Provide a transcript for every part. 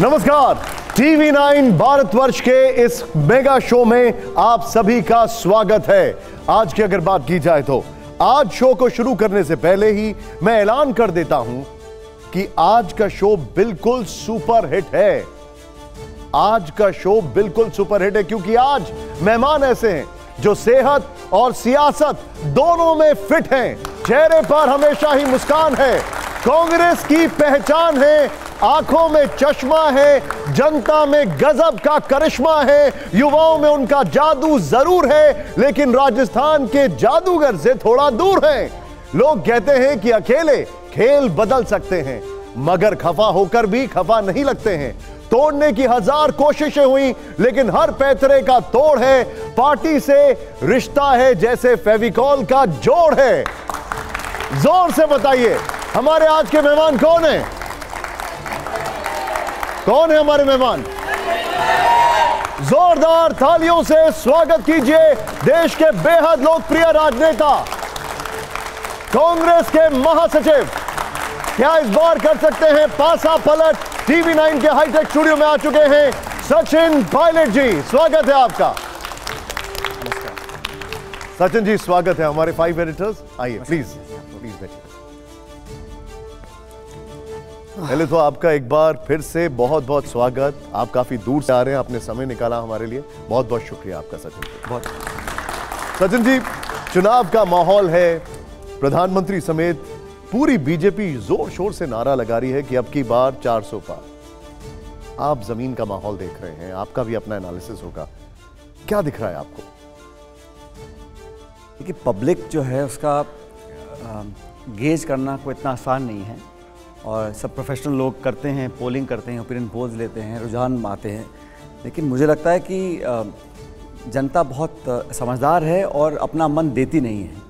नमस्कार, टीवी 9 भारतवर्ष के इस मेगा शो में आप सभी का स्वागत है। आज की अगर बात की जाए तो आज शो को शुरू करने से पहले ही मैं ऐलान कर देता हूं कि आज का शो बिल्कुल सुपर हिट है। आज का शो बिल्कुल सुपर हिट है क्योंकि आज मेहमान ऐसे हैं जो सेहत और सियासत दोनों में फिट हैं। चेहरे पर हमेशा ही मुस्कान है, कांग्रेस की पहचान है, आंखों में चश्मा है, जनता में गजब का करिश्मा है, युवाओं में उनका जादू जरूर है लेकिन राजस्थान के जादूगर से थोड़ा दूर है। लोग कहते हैं कि अकेले खेल बदल सकते हैं मगर खफा होकर भी खफा नहीं लगते हैं। तोड़ने की 1000 कोशिशें हुई लेकिन हर पैतरे का तोड़ है। पार्टी से रिश्ता है जैसे फेविकॉल का जोड़ है। जोर से बताइए हमारे आज के मेहमान कौन है? कौन है हमारे मेहमान? जोरदार तालियों से स्वागत कीजिए देश के बेहद लोकप्रिय राजनेता, कांग्रेस के महासचिव, क्या इस बार कर सकते हैं पासा पलट, टीवी 9 के हाईटेक स्टूडियो में आ चुके हैं सचिन पायलट जी। स्वागत है आपका। सचिन जी स्वागत है। हमारे 5 एडिटर्स आइए प्लीज बैठिए। पहले तो आपका एक बार फिर से बहुत बहुत स्वागत। आप काफी दूर से आ रहे हैं, आपने समय निकाला हमारे लिए, बहुत बहुत शुक्रिया आपका सचिन जी। बहुत सचिन जी, चुनाव का माहौल है, प्रधानमंत्री समेत पूरी बीजेपी जोर शोर से नारा लगा रही है कि अब की बार 400 पार। आप जमीन का माहौल देख रहे हैं, आपका भी अपना एनालिसिस होगा, क्या दिख रहा है आपको? देखिए, पब्लिक जो है उसका गेज करना कोई इतना आसान नहीं है और सब प्रोफेशनल लोग करते हैं, पोलिंग करते हैं, ओपिनियन पोल्स लेते हैं, रुझान आते हैं, लेकिन मुझे लगता है कि जनता बहुत समझदार है और अपना मन देती नहीं है।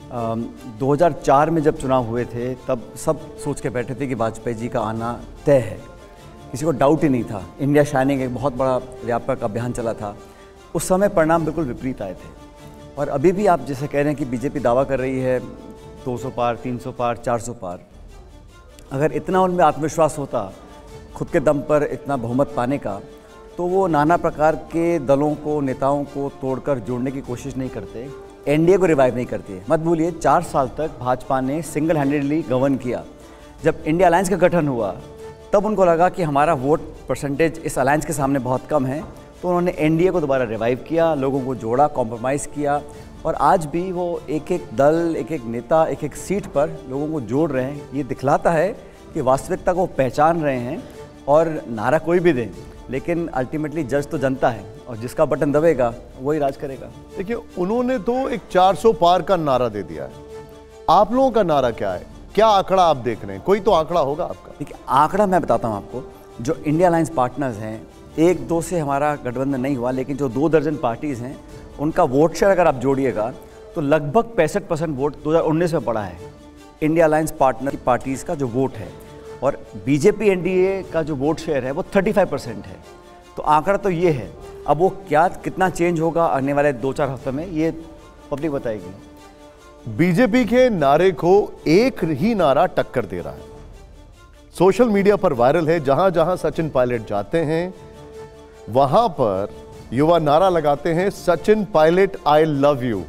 2004 में जब चुनाव हुए थे तब सब सोच के बैठे थे कि वाजपेयी जी का आना तय है, किसी को डाउट ही नहीं था। इंडिया शाइनिंग एक बहुत बड़ा व्यापक अभियान चला था, उस समय परिणाम बिल्कुल विपरीत आए थे। और अभी भी आप जैसे कह रहे हैं कि बीजेपी दावा कर रही है 200 पार, 300 पार, 400 पार, अगर इतना उनमें आत्मविश्वास होता खुद के दम पर इतना बहुमत पाने का, तो वो नाना प्रकार के दलों को, नेताओं को तोड़कर जोड़ने की कोशिश नहीं करते, एनडीए को रिवाइव नहीं करती है। मत भूलिए 4 साल तक भाजपा ने सिंगल हैंडेडली गवर्न किया। जब इंडिया अलायंस का गठन हुआ तब उनको लगा कि हमारा वोट परसेंटेज इस अलायंस के सामने बहुत कम है, तो उन्होंने एनडीए को दोबारा रिवाइव किया, लोगों को जोड़ा, कॉम्प्रोमाइज़ किया और आज भी वो एक एक दल, एक एक नेता, एक एक सीट पर लोगों को जोड़ रहे हैं। ये दिखलाता है कि वास्तविकता को पहचान रहे हैं और नारा कोई भी दे लेकिन अल्टीमेटली जज तो जनता है और जिसका बटन दबेगा वही राज करेगा। देखिए, उन्होंने तो एक 400 पार का नारा दे दिया है, आप लोगों का नारा क्या है? क्या आंकड़ा आप देख रहे हैं? कोई तो आंकड़ा होगा आपका। देखिए, आंकड़ा मैं बताता हूँ आपको। जो इंडिया अलायंस पार्टनर्स हैं, 1-2 से हमारा गठबंधन नहीं हुआ, लेकिन जो 2 दर्जन पार्टीज़ हैं उनका वोट शेयर अगर आप जोड़िएगा तो लगभग 65% वोट 2019 में पड़ा है इंडिया अलायंस पार्टनर की पार्टीज़ का जो वोट है, और बीजेपी एनडीए का जो वोट शेयर है वो 35% है। तो आंकड़ा तो ये है। अब वो क्या कितना चेंज होगा आने वाले 2-4 हफ्ते में, ये पब्लिक बताएगी। बीजेपी के नारे को एक ही नारा टक्कर दे रहा है, सोशल मीडिया पर वायरल है। जहां जहां सचिन पायलट जाते हैं वहां पर युवा नारा लगाते हैं, Sachin Pilot I love you.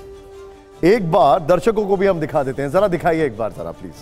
एक बार दर्शकों को भी हम दिखा देते हैं, जरा दिखाइए एक बार जरा प्लीज।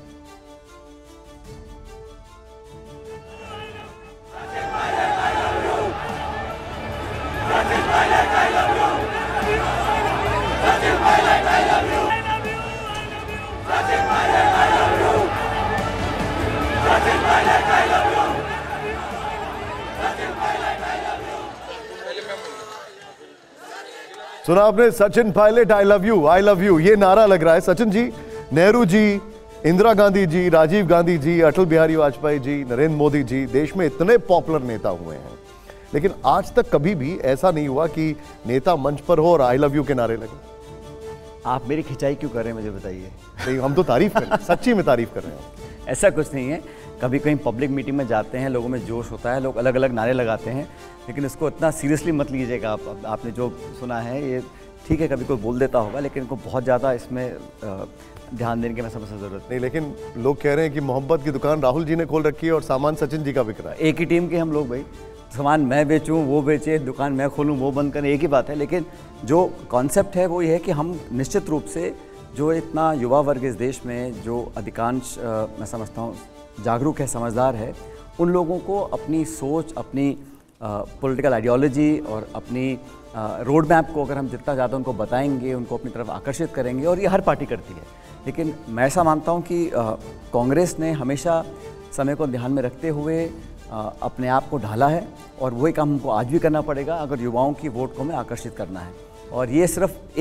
सुना आपने, Sachin Pilot I love you, I love you, ये नारा लग रहा है। सचिन जी, नेहरू जी, इंदिरा गांधी जी, राजीव गांधी जी, अटल बिहारी वाजपेयी जी, नरेंद्र मोदी जी देश में इतने पॉपुलर नेता हुए हैं, लेकिन आज तक कभी भी ऐसा नहीं हुआ कि नेता मंच पर हो और आई लव यू के नारे लगे। आप मेरी खिंचाई क्यों कर रहे हैं मुझे बताइए? नहीं, हम तो तारीफ कर रहे हैं, सच्ची में तारीफ कर रहे हैं। ऐसा कुछ नहीं है। कभी कहीं पब्लिक मीटिंग में जाते हैं, लोगों में जोश होता है, लोग अलग अलग नारे लगाते हैं, लेकिन इसको इतना सीरियसली मत लीजिएगा। आपने जो सुना है ये ठीक है कभी कोई बोल देता होगा, लेकिन इनको बहुत ज़्यादा इसमें ध्यान देने की मैं समझ ज़रूरत नहीं। लेकिन लोग कह रहे हैं कि मोहब्बत की दुकान राहुल जी ने खोल रखी है और सामान सचिन जी का बिक रहा है। एक ही टीम के हम लोग भाई, सामान मैं बेचूं वो बेचे, दुकान मैं खोलूं वो बंद करें, एक ही बात है। लेकिन जो कॉन्सेप्ट है वो ये है कि हम निश्चित रूप से जो इतना युवा वर्ग इस देश में जो अधिकांश मैं समझता हूँ जागरूक है, समझदार है, उन लोगों को अपनी सोच, अपनी पॉलिटिकल आइडियोलॉजी और अपनी रोड मैप को अगर हम जितना ज़्यादा उनको बताएंगे, उनको अपनी तरफ आकर्षित करेंगे, और ये हर पार्टी करती है। लेकिन मैं ऐसा मानता हूँ कि कांग्रेस ने हमेशा समय को ध्यान में रखते हुए अपने आप को ढाला है, और वही काम हमको आज भी करना पड़ेगा अगर युवाओं की वोट को हमें आकर्षित करना है। और ये सिर्फ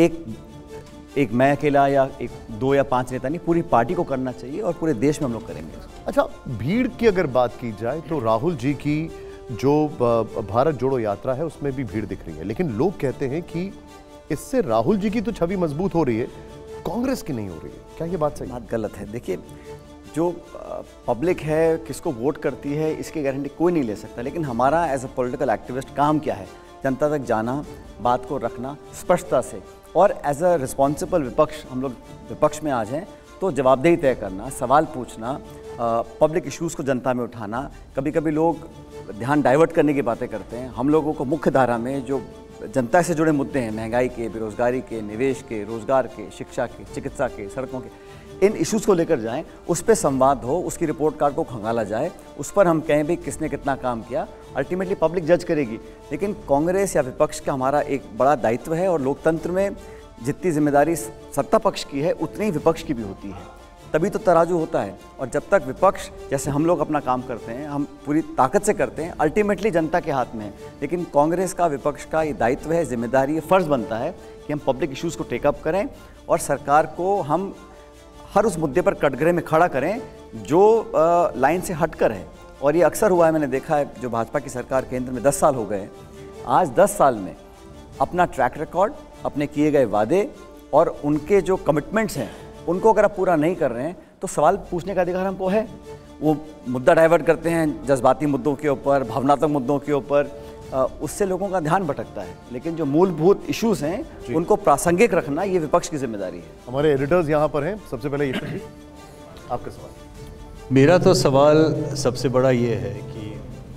एक मैं अकेला या एक 2 या 5 नेता नहीं, पूरी पार्टी को करना चाहिए और पूरे देश में हम लोग करेंगे। अच्छा, भीड़ की अगर बात की जाए तो राहुल जी की जो भारत जोड़ो यात्रा है उसमें भी भीड़ दिख रही है, लेकिन लोग कहते हैं कि इससे राहुल जी की तो छवि मजबूत हो रही है, कांग्रेस की नहीं हो रही है। क्या ये बात सही? बात गलत है। देखिए, जो पब्लिक है किसको वोट करती है इसकी गारंटी कोई नहीं ले सकता, लेकिन हमारा एज अ पॉलिटिकल एक्टिविस्ट काम क्या है? जनता तक जाना, बात को रखना स्पष्टता से, और एज अ रिस्पॉन्सिबल विपक्ष, हम लोग विपक्ष में आज हैं तो जवाबदेही तय करना, सवाल पूछना, पब्लिक इश्यूज़ को जनता में उठाना। कभी कभी लोग ध्यान डाइवर्ट करने की बातें करते हैं। हम लोगों को मुख्य धारा में जो जनता से जुड़े मुद्दे हैं, महंगाई के, बेरोजगारी के, निवेश के, रोजगार के, शिक्षा के, चिकित्सा के, सड़कों के, इन इश्यूज़ को लेकर जाएं, उस पर संवाद हो, उसकी रिपोर्ट कार्ड को खंगाला जाए, उस पर हम कहें भी किसने कितना काम किया, अल्टीमेटली पब्लिक जज करेगी। लेकिन कांग्रेस या विपक्ष का हमारा एक बड़ा दायित्व है, और लोकतंत्र में जितनी जिम्मेदारी सत्ता पक्ष की है उतनी ही विपक्ष की भी होती है, तभी तो तराजू होता है। और जब तक विपक्ष, जैसे हम लोग अपना काम करते हैं, हम पूरी ताकत से करते हैं, अल्टीमेटली जनता के हाथ में है। लेकिन कांग्रेस का, विपक्ष का ये दायित्व है, जिम्मेदारी है, फ़र्ज़ बनता है कि हम पब्लिक इश्यूज़ को टेकअप करें और सरकार को हम हर उस मुद्दे पर कटघरे में खड़ा करें जो लाइन से हटकर है। और ये अक्सर हुआ है, मैंने देखा है, जो भाजपा की सरकार केंद्र में 10 साल हो गए, आज 10 साल में अपना ट्रैक रिकॉर्ड, अपने किए गए वादे और उनके जो कमिटमेंट्स हैं उनको अगर आप पूरा नहीं कर रहे हैं तो सवाल पूछने का अधिकार हमको है। वो मुद्दा डाइवर्ट करते हैं जज्बाती मुद्दों के ऊपर, भावनात्मक मुद्दों के ऊपर, उससे लोगों का ध्यान भटकता है। लेकिन जो मूलभूत इश्यूज़ हैं उनको प्रासंगिक रखना ये विपक्ष की जिम्मेदारी है। हमारे एडिटर्स यहाँ पर हैं। सबसे पहले ये आपका सवाल। मेरा तो सवाल सबसे बड़ा ये है कि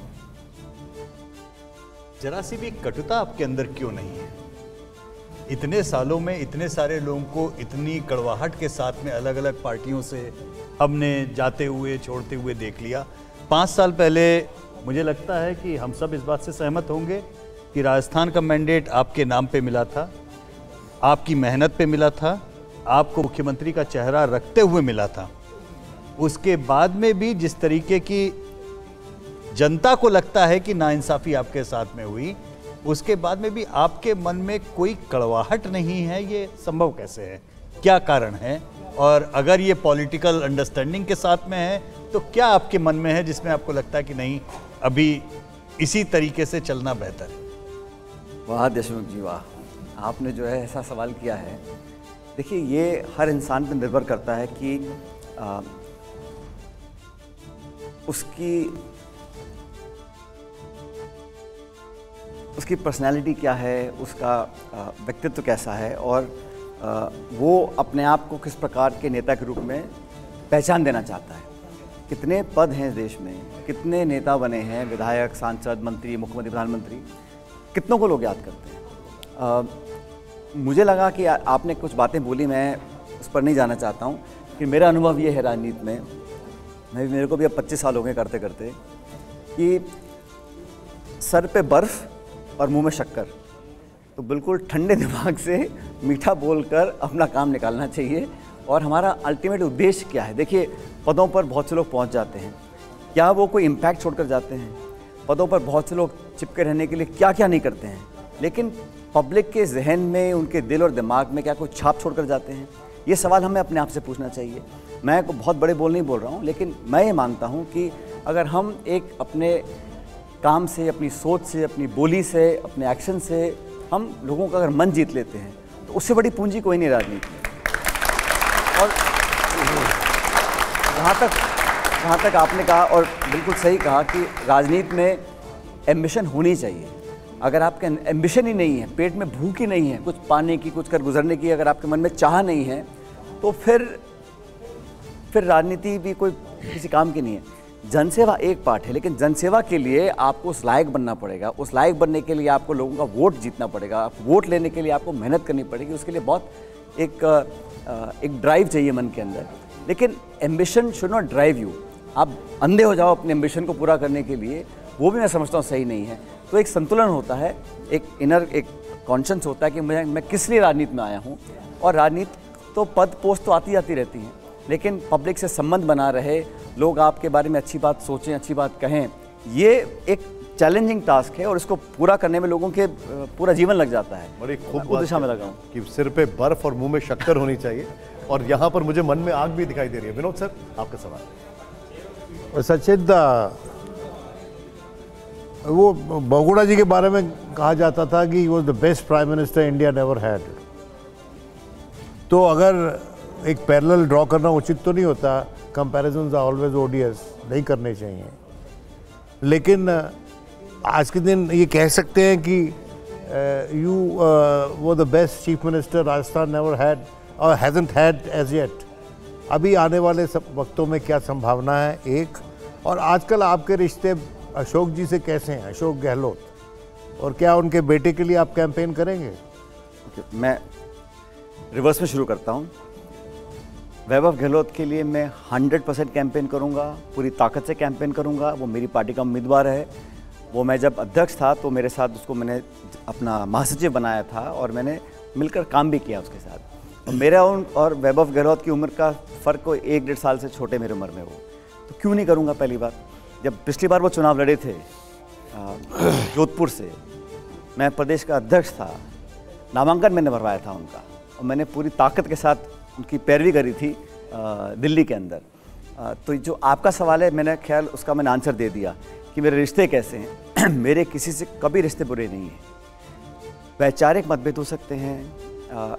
जरा सी भी कटुता आपके अंदर क्यों नहीं है? इतने सालों में इतने सारे लोगों को इतनी कड़वाहट के साथ में अलग अलग पार्टियों से हमने जाते हुए छोड़ते हुए देख लिया। 5 साल पहले मुझे लगता है कि हम सब इस बात से सहमत होंगे कि राजस्थान का मैंडेट आपके नाम पे मिला था, आपकी मेहनत पे मिला था, आपको मुख्यमंत्री का चेहरा रखते हुए मिला था। उसके बाद में भी जिस तरीके की जनता को लगता है कि नाइंसाफ़ी आपके साथ में हुई, उसके बाद में भी आपके मन में कोई कड़वाहट नहीं है। ये संभव कैसे है? क्या कारण है? और अगर ये पॉलिटिकल अंडरस्टैंडिंग के साथ में है तो क्या आपके मन में है जिसमें आपको लगता है कि नहीं, अभी इसी तरीके से चलना बेहतर है? वाह देशमुख जी वाह, आपने जो है ऐसा सवाल किया है। देखिए, ये हर इंसान पर निर्भर करता है कि उसकी पर्सनैलिटी क्या है, उसका व्यक्तित्व कैसा है, और वो अपने आप को किस प्रकार के नेता के रूप में पहचान देना चाहता है। कितने पद हैं इस देश में, कितने नेता बने हैं, विधायक, सांसद, मंत्री, मुख्यमंत्री, प्रधानमंत्री, कितनों को लोग याद करते हैं। मुझे लगा कि आपने कुछ बातें बोली, मैं उस पर नहीं जाना चाहता हूँ कि मेरा अनुभव ये है राजनीति में, मेरे को भी अब 25 साल हो गए करते करते, कि सर पे बर्फ़ और मुंह में शक्कर, तो बिल्कुल ठंडे दिमाग से मीठा बोलकर अपना काम निकालना चाहिए। और हमारा अल्टीमेट उद्देश्य क्या है? देखिए, पदों पर बहुत से लोग पहुंच जाते हैं, क्या वो कोई इम्पैक्ट छोड़कर जाते हैं? पदों पर बहुत से लोग चिपके रहने के लिए क्या क्या नहीं करते हैं, लेकिन पब्लिक के जहन में, उनके दिल और दिमाग में क्या कोई छाप छोड़कर जाते हैं? ये सवाल हमें अपने आप से पूछना चाहिए। मैं बहुत बड़े बोल नहीं बोल रहा हूँ, लेकिन मैं ये मानता हूँ कि अगर हम एक अपने काम से, अपनी सोच से, अपनी बोली से, अपने एक्शन से हम लोगों का अगर मन जीत लेते हैं तो उससे बड़ी पूंजी कोई नहीं राजनीति में। और जहाँ तक आपने कहा, और बिल्कुल सही कहा, कि राजनीति में एम्बिशन होनी चाहिए, अगर आपके एम्बिशन ही नहीं है, पेट में भूख ही नहीं है कुछ पाने की, कुछ कर गुजरने की, अगर आपके मन में चाह नहीं है, तो फिर राजनीति भी कोई किसी काम की नहीं है। जनसेवा एक पार्ट है, लेकिन जनसेवा के लिए आपको उस लायक बनना पड़ेगा। उस लायक बनने के लिए आपको लोगों का वोट जीतना पड़ेगा। वोट लेने के लिए आपको मेहनत करनी पड़ेगी। उसके लिए बहुत एक ड्राइव चाहिए मन के अंदर। लेकिन ambition should not drive you. आप अंधे हो जाओ अपने एम्बिशन को पूरा करने के लिए, वो भी मैं समझता हूँ सही नहीं है। तो एक संतुलन होता है, एक इनर एक कॉन्शियस होता है कि मैं किस लिए राजनीति में आया हूँ। और राजनीति तो पद पोस्ट तो आती जाती रहती हैं, लेकिन पब्लिक से संबंध बना रहे, लोग आपके बारे में अच्छी बात सोचें, अच्छी बात कहें, ये एक चैलेंजिंग टास्क है और इसको पूरा करने में लोगों के पूरा जीवन लग जाता है। बड़ी खूब दिशा में लगा हूँ कि सिर पे बर्फ और मुंह में शक्कर होनी चाहिए, और यहाँ पर मुझे मन में आग भी दिखाई दे रही है। विनोद सर, आपका सवाल। सचिन, वो बहुगुणा जी के बारे में कहा जाता था कि वो the best prime minister India never had. तो अगर एक पैरेलल ड्रॉ करना उचित तो नहीं होता, कंपैरिजंस आर ऑलवेज ओडियस, नहीं करने चाहिए। लेकिन आज के दिन ये कह सकते हैं कि यू वो the best chief minister Rajasthan never had और हैजंट हैड एज येट। अभी आने वाले सब वक्तों में क्या संभावना है एक, और आजकल आपके रिश्ते अशोक जी से कैसे हैं, अशोक गहलोत, और क्या उनके बेटे के लिए आप कैंपेन करेंगे? मैं रिवर्स में शुरू करता हूँ। वैभव गहलोत के लिए मैं 100% कैंपेन करूँगा, पूरी ताकत से कैंपेन करूँगा। वो मेरी पार्टी का उम्मीदवार है। वो मैं जब अध्यक्ष था तो मेरे साथ उसको मैंने अपना महासचिव बनाया था और मैंने मिलकर काम भी किया उसके साथ। और मेरा और वैभव गहलोत की उम्र का फ़र्क कोई 1-1.5 साल से छोटे मेरी उम्र में, वो तो क्यों नहीं करूँगा। पहली बार जब पिछली बार वो चुनाव लड़े थे जोधपुर से, मैं प्रदेश का अध्यक्ष था, नामांकन मैंने भरवाया था उनका, और मैंने पूरी ताकत के साथ उनकी पैरवी करी थी दिल्ली के अंदर। तो जो आपका सवाल है, मैंने ख्याल उसका मैंने आंसर दे दिया कि मेरे रिश्ते कैसे हैं। मेरे किसी से कभी रिश्ते बुरे नहीं हैं। वैचारिक मतभेद हो सकते हैं,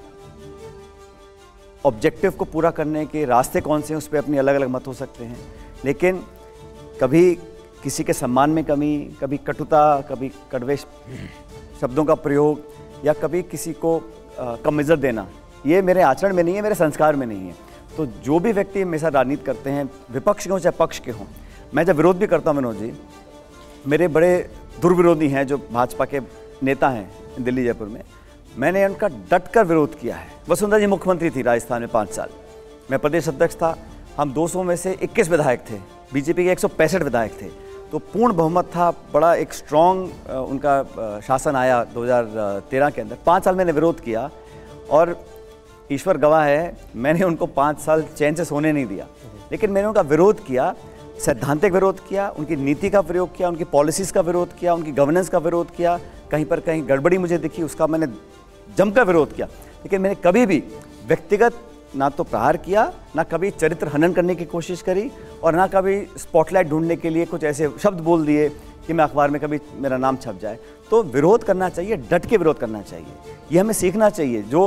ऑब्जेक्टिव को पूरा करने के रास्ते कौन से हैं उस पर अपनी अलग अलग मत हो सकते हैं, लेकिन कभी किसी के सम्मान में कमी, कभी कटुता, कभी कड़वे शब्दों का प्रयोग, या कभी किसी को कम इज्जत देना, ये मेरे आचरण में नहीं है, मेरे संस्कार में नहीं है। तो जो भी व्यक्ति मेरे साथ राजनीति करते हैं, विपक्ष के हों चाहे पक्ष के हों, मैं जब विरोध भी करता हूँ मनोज जी, मेरे बड़े दुर्विरोधी हैं जो भाजपा के नेता हैं दिल्ली जयपुर में, मैंने उनका डटकर विरोध किया है। वसुंधरा जी मुख्यमंत्री थी राजस्थान में 5 साल, मैं प्रदेश अध्यक्ष था। हम 200 में से 21 विधायक थे, बीजेपी के 165 विधायक थे, तो पूर्ण बहुमत था। बड़ा एक स्ट्रॉन्ग उनका शासन आया 2013 के अंदर। 5 साल मैंने विरोध किया और ईश्वर गवाह है, मैंने उनको 5 साल चैन से सोने नहीं दिया, लेकिन मैंने उनका विरोध किया, सैद्धांतिक विरोध किया, उनकी नीति का प्रयोग किया, उनकी पॉलिसीज़ का विरोध किया, उनकी गवर्नेंस का विरोध किया। कहीं पर कहीं गड़बड़ी मुझे दिखी, उसका मैंने जमकर विरोध किया। लेकिन मैंने कभी भी व्यक्तिगत ना तो प्रहार किया, ना कभी चरित्र हनन करने की कोशिश करी, और ना कभी स्पॉटलाइट ढूंढने के लिए कुछ ऐसे शब्द बोल दिए कि मैं अखबार में कभी मेरा नाम छप जाए। तो विरोध करना चाहिए, डट के विरोध करना चाहिए, ये हमें सीखना चाहिए। जो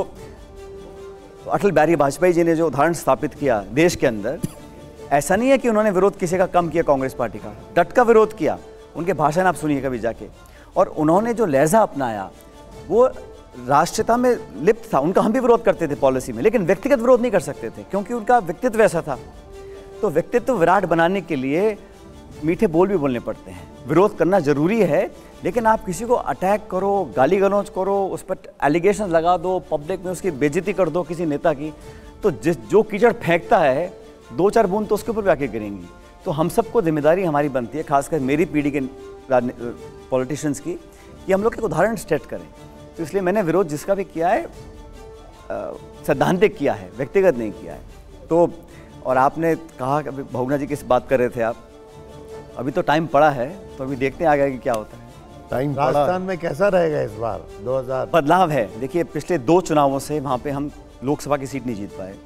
अटल बिहारी वाजपेयी जी ने जो उदाहरण स्थापित किया देश के अंदर, ऐसा नहीं है कि उन्होंने विरोध किसी का कम किया, कांग्रेस पार्टी का डट का विरोध किया। उनके भाषण आप सुनिए कभी जाके, और उन्होंने जो लहजा अपनाया वो राष्ट्रीयता में लिप्त था। उनका हम भी विरोध करते थे पॉलिसी में, लेकिन व्यक्तिगत विरोध नहीं कर सकते थे क्योंकि उनका व्यक्तित्व ऐसा था। तो व्यक्तित्व विराट बनाने के लिए मीठे बोल भी बोलने पड़ते हैं, विरोध करना जरूरी है। लेकिन आप किसी को अटैक करो, गाली गलौज करो, उस पर एलिगेशन लगा दो, पब्लिक में उसकी बेइज्जती कर दो किसी नेता की, तो जो कीचड़ फेंकता है 2-4 बूंद तो उसके ऊपर आके गिरेंगी। तो हम सबको जिम्मेदारी हमारी बनती है, खासकर मेरी पीढ़ी के पॉलिटिशियंस की, कि हम लोग एक उदाहरण सेट करें। तो इसलिए मैंने विरोध जिसका भी किया है सैद्धांतिक किया है, व्यक्तिगत नहीं किया है। तो और आपने कहा कि बहुगुणा जी किस बात कर रहे थे आप, अभी तो टाइम पड़ा है, तो अभी देखते हैं आगे कि क्या होता है। टाइम राजस्थान में कैसा रहेगा इस बार 2000? बदलाव है। देखिए पिछले 2 चुनावों से वहाँ पे हम लोकसभा की सीट नहीं जीत पाए।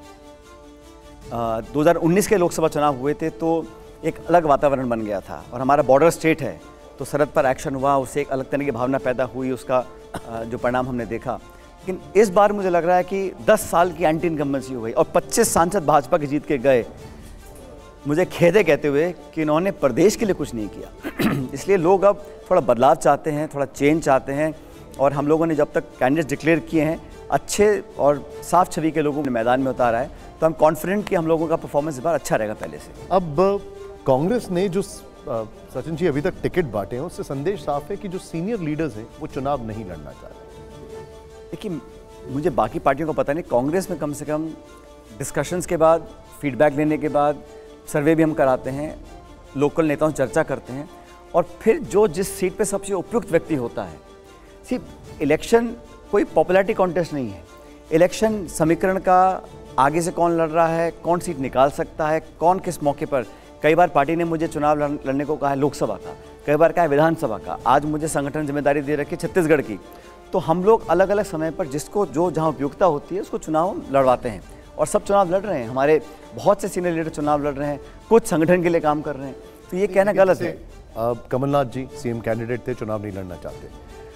2019 के लोकसभा चुनाव हुए थे तो एक अलग वातावरण बन गया था, और हमारा बॉर्डर स्टेट है तो सरहद पर एक्शन हुआ, उससे एक अलग तरह की भावना पैदा हुई, उसका जो परिणाम हमने देखा। लेकिन इस बार मुझे लग रहा है कि 10 साल की एंटी इनकम्बेंसी हो गई और 25 सांसद भाजपा के जीत के गए। मुझे खेद है कहते हुए कि इन्होंने प्रदेश के लिए कुछ नहीं किया। इसलिए लोग अब थोड़ा बदलाव चाहते हैं, थोड़ा चेंज चाहते हैं, और हम लोगों ने जब तक कैंडिडेट डिक्लेयर किए हैं, अच्छे और साफ छवि के लोगों ने मैदान में उतारा है, तो हम कॉन्फिडेंट कि हम लोगों का परफॉर्मेंस इस बार अच्छा रहेगा पहले से। अब कांग्रेस ने जो सचिन जी अभी तक टिकट बांटे हैं, उससे संदेश साफ है कि जो सीनियर लीडर्स हैं वो चुनाव नहीं लड़ना चाह रहे। देखिए, मुझे बाकी पार्टियों को पता नहीं, कांग्रेस में कम से कम डिस्कशंस के बाद, फीडबैक लेने के बाद, सर्वे भी हम कराते हैं, लोकल नेताओं से चर्चा करते हैं, और फिर जो जिस सीट पे सबसे उपयुक्त व्यक्ति होता है। सिर्फ इलेक्शन कोई पॉपुलैरिटी कॉन्टेस्ट नहीं है, इलेक्शन समीकरण का आगे से कौन लड़ रहा है, कौन सीट निकाल सकता है, कौन किस मौके पर। कई बार पार्टी ने मुझे चुनाव लड़ने को कहा है लोकसभा का, कई बार कहा है विधानसभा का, आज मुझे संगठन जिम्मेदारी दे रखी है छत्तीसगढ़ की। तो हम लोग अलग अलग समय पर जिसको जो जहाँ उपयुक्तता होती है उसको चुनाव लड़वाते हैं, और सब चुनाव लड़ रहे हैं। हमारे बहुत से सीनियर लीडर चुनाव लड़ रहे हैं, कुछ संगठन के लिए काम कर रहे हैं, तो ये कहना गलत है। कमलनाथ जी सीएम कैंडिडेट थे, चुनाव नहीं लड़ना चाहते।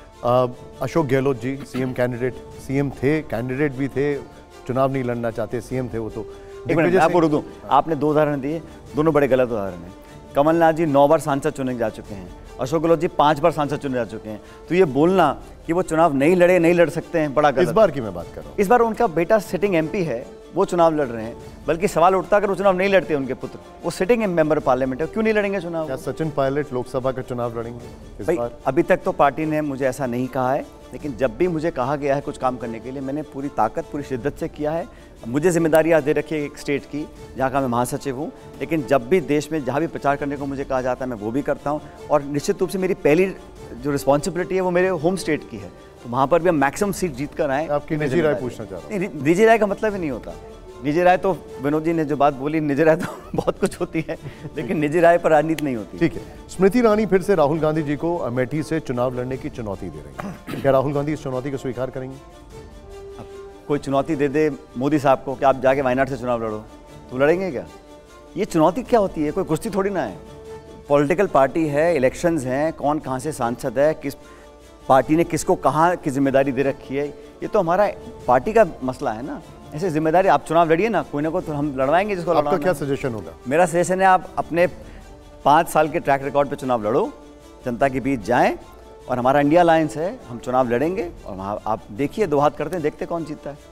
Ashok Gehlot ji CM candidate, CM थे, कैंडिडेट भी थे, चुनाव नहीं लड़ना चाहते, सीएम थे वो तो। एक मिनट, मैं आपको रोक दूं, आपने 2 उदाहरण दिए, दोनों बड़े गलत उदाहरण हैं। कमलनाथ जी 9 बार सांसद चुने जा चुके हैं, अशोक गहलोत जी 5 बार सांसद चुने जा चुके हैं, तो ये बोलना कि वो चुनाव नहीं लड़ सकते हैं, बड़ा गलत। इस बार की मैं बात कर रहा हूँ, इस बार उनका बेटा सिटिंग एमपी है, वो चुनाव लड़ रहे हैं, बल्कि सवाल उठता अगर वो चुनाव नहीं लड़ते, उनके पुत्र, वो सिटिंग मेंबर पार्लियामेंट है, क्यों नहीं लड़ेंगे चुनाव? क्या सचिन पायलट लोकसभा का चुनाव लड़ेंगे इस भाई, बार? अभी तक तो पार्टी ने मुझे ऐसा नहीं कहा है, लेकिन जब भी मुझे कहा गया है कुछ काम करने के लिए, मैंने पूरी ताकत, पूरी शिद्दत से किया है। मुझे जिम्मेदारी आज दे रखी है एक स्टेट की, जहाँ का मैं महासचिव हूँ, लेकिन जब भी देश में जहाँ भी प्रचार करने को मुझे कहा जाता है, मैं वो भी करता हूँ। और निश्चित रूप से मेरी पहली जो रिस्पॉन्सिबिलिटी है वो मेरे होम स्टेट की है, तो वहाँ पर भी हम मैक्सिमम सीट जीत कर आए। आपकी निजी राय पूछना चाह रहा हूँ। निजी राय का मतलब ही नहीं होता। निजी राय तो विनोद जी ने जो बात बोली, निजी राय तो बहुत कुछ होती है, लेकिन निजी राय पर राजनीति नहीं होती। ठीक है, स्मृति ईरानी फिर से राहुल गांधी जी को अमेठी से चुनाव लड़ने की चुनौती दे रही है, क्या राहुल गांधी इस चुनौती को स्वीकार करेंगे? अब कोई चुनौती दे दे मोदी साहब को कि आप जाके वायनाड से चुनाव लड़ो, तो लड़ेंगे क्या? ये चुनौती क्या होती है? कोई कुश्ती थोड़ी ना है। पॉलिटिकल पार्टी है, इलेक्शंस हैं, कौन कहाँ से सांसद है, किस पार्टी ने किसको कहाँ की जिम्मेदारी दे रखी है, ये तो हमारा पार्टी का मसला है ना। ऐसे जिम्मेदारी, आप चुनाव लड़िए ना, कोई ना कोई तो हम लड़वाएंगे जिसको लड़वाना। आपका क्या सजेशन होगा? मेरा सजेशन है आप अपने 5 साल के ट्रैक रिकॉर्ड पे चुनाव लड़ो, जनता के बीच जाएं, और हमारा इंडिया अलायंस है, हम चुनाव लड़ेंगे, और वहाँ आप देखिए 2 हाथ करते हैं, देखते कौन जीतता है।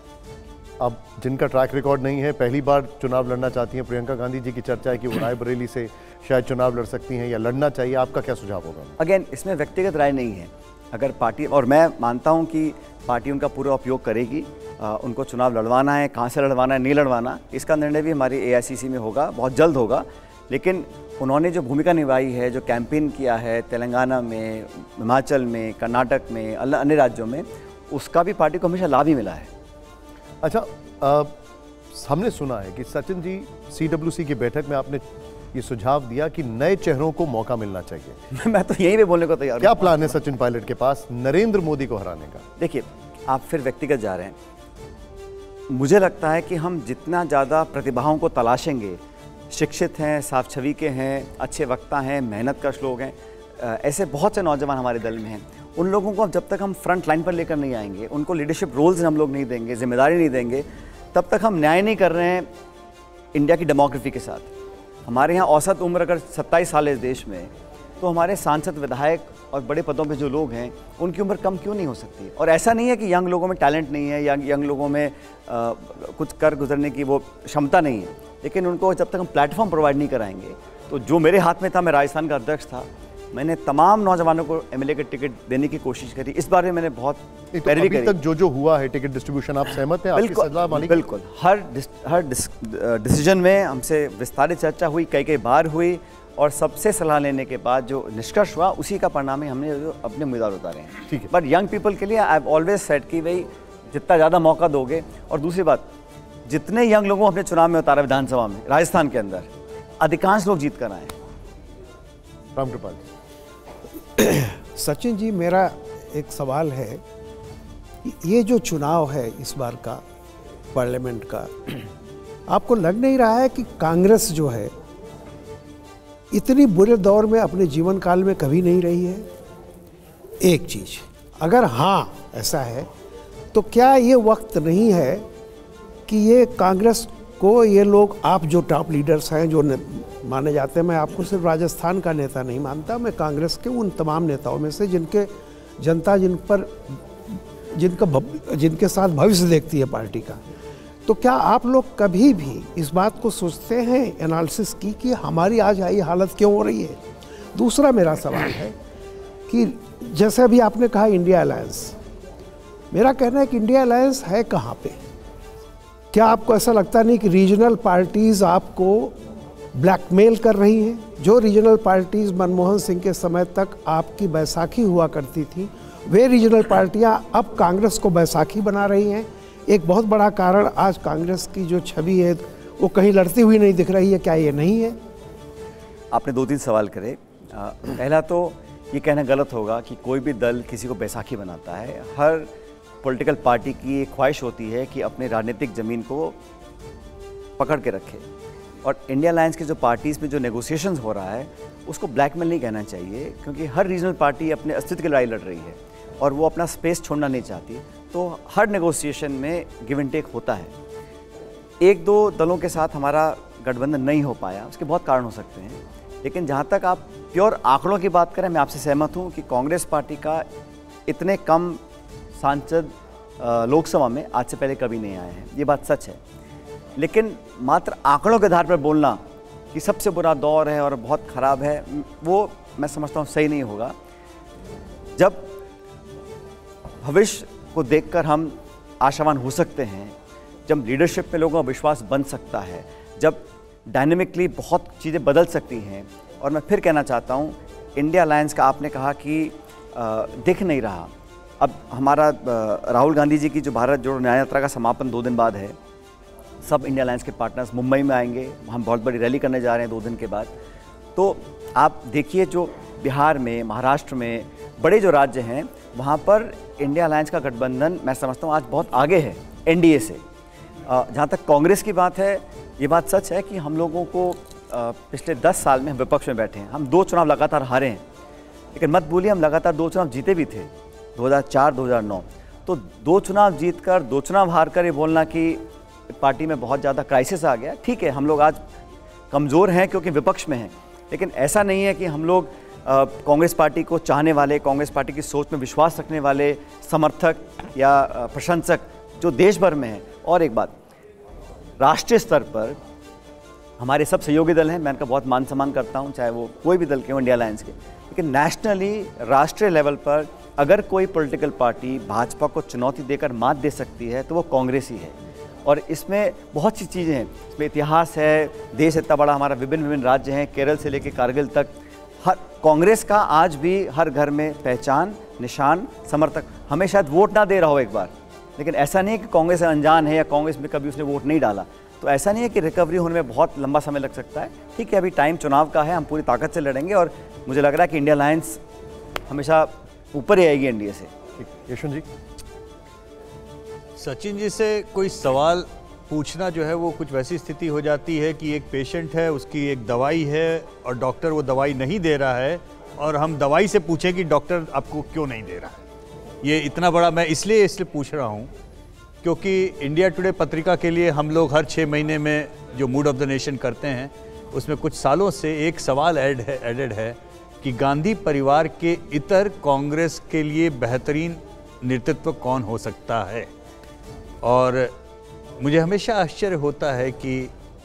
अब जिनका ट्रैक रिकॉर्ड नहीं है, पहली बार चुनाव लड़ना चाहती हैं प्रियंका गांधी जी की चर्चा है कि वो रायबरेली से शायद चुनाव लड़ सकती हैं या लड़ना चाहिए, आपका क्या सुझाव होगा? अगेन, इसमें व्यक्तिगत राय नहीं है। अगर पार्टी, और मैं मानता हूं कि पार्टी उनका पूरा उपयोग करेगी, उनको चुनाव लड़वाना है, कहां से लड़वाना है, नहीं लड़वाना, इसका निर्णय भी हमारी AICC में होगा, बहुत जल्द होगा। लेकिन उन्होंने जो भूमिका निभाई है, जो कैंपेन किया है तेलंगाना में, हिमाचल में, कर्नाटक में, अन्य राज्यों में, उसका भी पार्टी को हमेशा लाभ ही मिला है। अच्छा, हमने सुना है कि सचिन जी CWC की बैठक में आपने ये सुझाव दिया कि नए चेहरों को मौका मिलना चाहिए। मैं तो यहीं पे बोलने को तैयार हूं। क्या प्लान है सचिन पायलट के पास नरेंद्र मोदी को हराने का? देखिए, आप फिर व्यक्तिगत जा रहे हैं। मुझे लगता है कि हम जितना ज़्यादा प्रतिभाओं को तलाशेंगे, शिक्षित हैं, साफ छवि के हैं, अच्छे वक्ता हैं, मेहनतकश लोग हैं, ऐसे बहुत से नौजवान हमारे दल में हैं, उन लोगों को जब तक हम फ्रंट लाइन पर लेकर नहीं आएंगे, उनको लीडरशिप रोल्स हम लोग नहीं देंगे, जिम्मेदारी नहीं देंगे, तब तक हम न्याय नहीं कर रहे हैं इंडिया की डेमोग्राफी के साथ। हमारे यहाँ औसत उम्र अगर 27 साल है इस देश में, तो हमारे सांसद, विधायक और बड़े पदों पे जो लोग हैं, उनकी उम्र कम क्यों नहीं हो सकती? और ऐसा नहीं है कि यंग लोगों में टैलेंट नहीं है, यंग लोगों में कुछ कर गुजरने की वो क्षमता नहीं है, लेकिन उनको जब तक हम प्लेटफॉर्म प्रोवाइड नहीं कराएंगे, तो जो मेरे हाथ में था, मैं राजस्थान का अध्यक्ष था, मैंने तमाम नौजवानों को MLA के टिकट देने की कोशिश करी। इस बारे में मैंने बहुत पैरवी करी। अभी तक जो हुआ है टिकट डिस्ट्रीब्यूशन, आप सहमत हैं? आपकी सलाह मानी? बिल्कुल, हर डिसीजन में हमसे विस्तारित चर्चा हुई, कई बार हुई, और सबसे सलाह लेने के बाद जो निष्कर्ष हुआ, उसी का परिणाम ही हमने जो अपने उम्मीदवार उतारे हैं। ठीक है। बट यंग पीपल के लिए आई हैव ऑलवेज सेड कि भाई जितना ज़्यादा मौका दोगे, और दूसरी बात, जितने यंग लोगों को अपने चुनाव में उतारा विधानसभा में, राजस्थान के अंदर अधिकांश लोग जीत कर आए। रामकृपाल सचिन जी, मेरा एक सवाल है, ये जो चुनाव है इस बार का पार्लियामेंट का, आपको लग नहीं रहा है कि कांग्रेस जो है इतनी बुरे दौर में अपने जीवन काल में कभी नहीं रही है? एक चीज, अगर हाँ ऐसा है, तो क्या ये वक्त नहीं है कि ये कांग्रेस को ये लोग, आप जो टॉप लीडर्स हैं जो माने जाते हैं, मैं आपको सिर्फ राजस्थान का नेता नहीं मानता, मैं कांग्रेस के उन तमाम नेताओं में से जिनके जनता जिनके साथ भविष्य देखती है पार्टी का, तो क्या आप लोग कभी भी इस बात को सोचते हैं, एनालिसिस की, कि हमारी आज आई हालत क्यों हो रही है? दूसरा मेरा सवाल है कि जैसे अभी आपने कहा इंडिया अलायंस, मेरा कहना है कि इंडिया अलायंस है कहाँ पे? क्या आपको ऐसा लगता नहीं कि रीजनल पार्टीज़ आपको ब्लैकमेल कर रही हैं? जो रीजनल पार्टीज़ मनमोहन सिंह के समय तक आपकी बैसाखी हुआ करती थी, वे रीजनल पार्टियां अब कांग्रेस को बैसाखी बना रही हैं। एक बहुत बड़ा कारण आज कांग्रेस की जो छवि है वो कहीं लड़ती हुई नहीं दिख रही है, क्या ये नहीं है? आपने 2-3 सवाल करे। पहला तो ये कहना गलत होगा कि कोई भी दल किसी को बैसाखी बनाता है। हर पॉलिटिकल पार्टी की एक ख्वाहिश होती है कि अपने राजनीतिक ज़मीन को पकड़ के रखे, और इंडिया अलायंस के जो पार्टीज़ में जो नेगोशिएशंस हो रहा है उसको ब्लैकमेल नहीं कहना चाहिए, क्योंकि हर रीजनल पार्टी अपने अस्तित्व की लड़ाई लड़ रही है और वो अपना स्पेस छोड़ना नहीं चाहती। तो हर नेगोशिएशन में गिव एंड टेक होता है। 1-2 दलों के साथ हमारा गठबंधन नहीं हो पाया, उसके बहुत कारण हो सकते हैं, लेकिन जहाँ तक आप प्योर आंकड़ों की बात करें, मैं आपसे सहमत हूँ कि कांग्रेस पार्टी का इतने कम सांसद लोकसभा में आज से पहले कभी नहीं आए हैं, ये बात सच है। लेकिन मात्र आंकड़ों के आधार पर बोलना कि सबसे बुरा दौर है और बहुत ख़राब है, वो मैं समझता हूँ सही नहीं होगा। जब भविष्य को देखकर हम आशावान हो सकते हैं, जब लीडरशिप में लोगों का विश्वास बन सकता है, जब डायनेमिकली बहुत चीज़ें बदल सकती हैं। और मैं फिर कहना चाहता हूँ, इंडिया अलायंस का आपने कहा कि दिख नहीं रहा। अब हमारा राहुल गांधी जी की जो भारत जोड़ो न्याय यात्रा का समापन 2 दिन बाद है, सब इंडिया अलायंस के पार्टनर्स मुंबई में आएंगे, हम बहुत बड़ी रैली करने जा रहे हैं 2 दिन के बाद। तो आप देखिए, जो बिहार में, महाराष्ट्र में बड़े जो राज्य हैं, वहाँ पर इंडिया अलायंस का गठबंधन मैं समझता हूँ आज बहुत आगे है एनडीए से। जहाँ तक कांग्रेस की बात है, ये बात सच है कि हम लोगों को पिछले 10 साल में हम विपक्ष में बैठे हैं। हम 2 चुनाव लगातार हारे हैं, लेकिन मत भूलिए हम लगातार 2 चुनाव जीते भी थे, 2004-2009। तो 2 चुनाव जीतकर 2 चुनाव हार कर ये बोलना कि पार्टी में बहुत ज़्यादा क्राइसिस आ गया, ठीक है, हम लोग आज कमज़ोर हैं क्योंकि विपक्ष में हैं, लेकिन ऐसा नहीं है कि हम लोग कांग्रेस पार्टी को चाहने वाले, कांग्रेस पार्टी की सोच में विश्वास रखने वाले समर्थक या प्रशंसक जो देश भर में हैं। और एक बात, राष्ट्रीय स्तर पर हमारे सब सहयोगी दल हैं, मैं इनका बहुत मान सम्मान करता हूं, चाहे वो कोई भी दल के हो इंडिया अलायंस के, लेकिन नेशनली, राष्ट्रीय लेवल पर अगर कोई पॉलिटिकल पार्टी भाजपा को चुनौती देकर मात दे सकती है तो वो कांग्रेस ही है। और इसमें बहुत सी चीज़ें हैं, इसमें इतिहास है, देश इतना बड़ा, हमारा विभिन्न राज्य हैं, केरल से लेकर कारगिल तक, हर कांग्रेस का आज भी हर घर में पहचान, निशान, समर्थक। हमें शायद वोट ना दे रहा हो एक बार, लेकिन ऐसा नहीं है कि कांग्रेस अनजान है या कांग्रेस में कभी उसने वोट नहीं डाला। तो ऐसा नहीं है कि रिकवरी होने में बहुत लंबा समय लग सकता है। ठीक है, अभी टाइम चुनाव का है, हम पूरी ताकत से लड़ेंगे और मुझे लग रहा है कि इंडिया अलायंस हमेशा ऊपर ही आएगी एनडीए से। यशवंत जी, सचिन जी से कोई सवाल पूछना जो है वो कुछ वैसी स्थिति हो जाती है कि एक पेशेंट है, उसकी एक दवाई है और डॉक्टर वो दवाई नहीं दे रहा है, और हम दवाई से पूछें कि डॉक्टर आपको क्यों नहीं दे रहा है। ये इतना बड़ा, मैं इसलिए पूछ रहा हूँ क्योंकि इंडिया टुडे पत्रिका के लिए हम लोग हर 6 महीने में जो मूड ऑफ द नेशन करते हैं, उसमें कुछ सालों से एक सवाल एडेड है कि गांधी परिवार के इतर कांग्रेस के लिए बेहतरीन नेतृत्व कौन हो सकता है। और मुझे हमेशा आश्चर्य होता है कि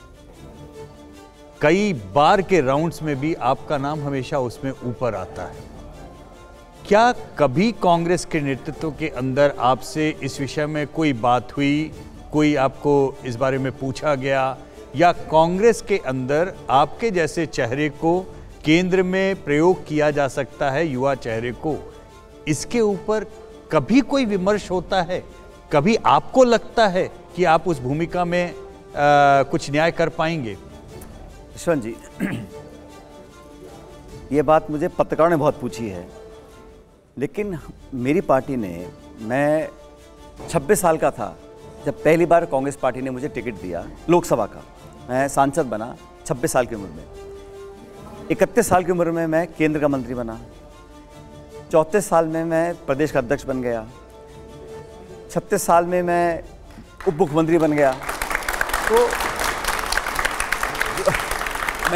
कई बार के राउंड्स में भी आपका नाम हमेशा उसमें ऊपर आता है। क्या कभी कांग्रेस के नेतृत्व के अंदर आपसे इस विषय में कोई बात हुई, कोई आपको इस बारे में पूछा गया, या कांग्रेस के अंदर आपके जैसे चेहरे को केंद्र में प्रयोग किया जा सकता है, युवा चेहरे को, इसके ऊपर कभी कोई विमर्श होता है? कभी आपको लगता है कि आप उस भूमिका में कुछ न्याय कर पाएंगे? यशवंत जी, ये बात मुझे पत्रकारों ने बहुत पूछी है, लेकिन मेरी पार्टी ने, मैं 26 साल का था जब पहली बार कांग्रेस पार्टी ने मुझे टिकट दिया लोकसभा का। मैं सांसद बना 26 साल की उम्र में। 31 साल की उम्र में मैं केंद्र का मंत्री बना। 34 साल में मैं प्रदेश का अध्यक्ष बन गया। 36 साल में मैं उप मुख्यमंत्री बन गया। तो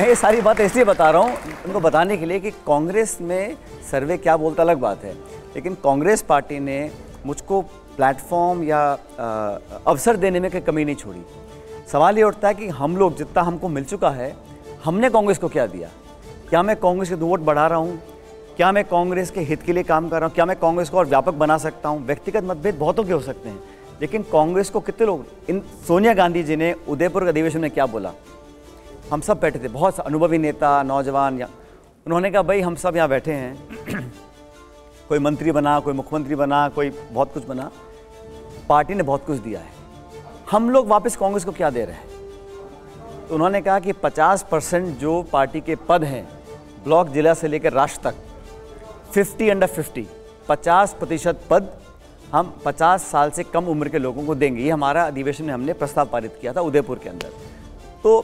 मैं ये सारी बात इसलिए बता रहा हूँ उनको बताने के लिए कि कांग्रेस में सर्वे क्या बोलता अलग बात है, लेकिन कांग्रेस पार्टी ने मुझको प्लेटफॉर्म या अवसर देने में कोई कमी नहीं छोड़ी। सवाल ये उठता है कि हम लोग जितना हमको मिल चुका है, हमने कांग्रेस को क्या दिया? क्या मैं कांग्रेस के वोट बढ़ा रहा हूँ? क्या मैं कांग्रेस के हित के लिए काम कर रहा हूँ? क्या मैं कांग्रेस को और व्यापक बना सकता हूँ? व्यक्तिगत मतभेद बहुतों के हो सकते हैं, लेकिन कांग्रेस को कितने लोग, इन सोनिया गांधी जी ने उदयपुर अधिवेशन में क्या बोला? हम सब बैठे थे, बहुत अनुभवी नेता, नौजवान, या उन्होंने कहा भाई हम सब यहाँ बैठे हैं, कोई मंत्री बना, कोई मुख्यमंत्री बना, कोई बहुत कुछ बना, पार्टी ने बहुत कुछ दिया है, हम लोग वापस कांग्रेस को क्या दे रहे हैं? तो उन्होंने कहा कि 50% जो पार्टी के पद हैं ब्लॉक जिला से लेकर राष्ट्र तक, 50 50% पद हम 50 साल से कम उम्र के लोगों को देंगे। ये हमारा अधिवेशन में हमने प्रस्ताव पारित किया था उदयपुर के अंदर। तो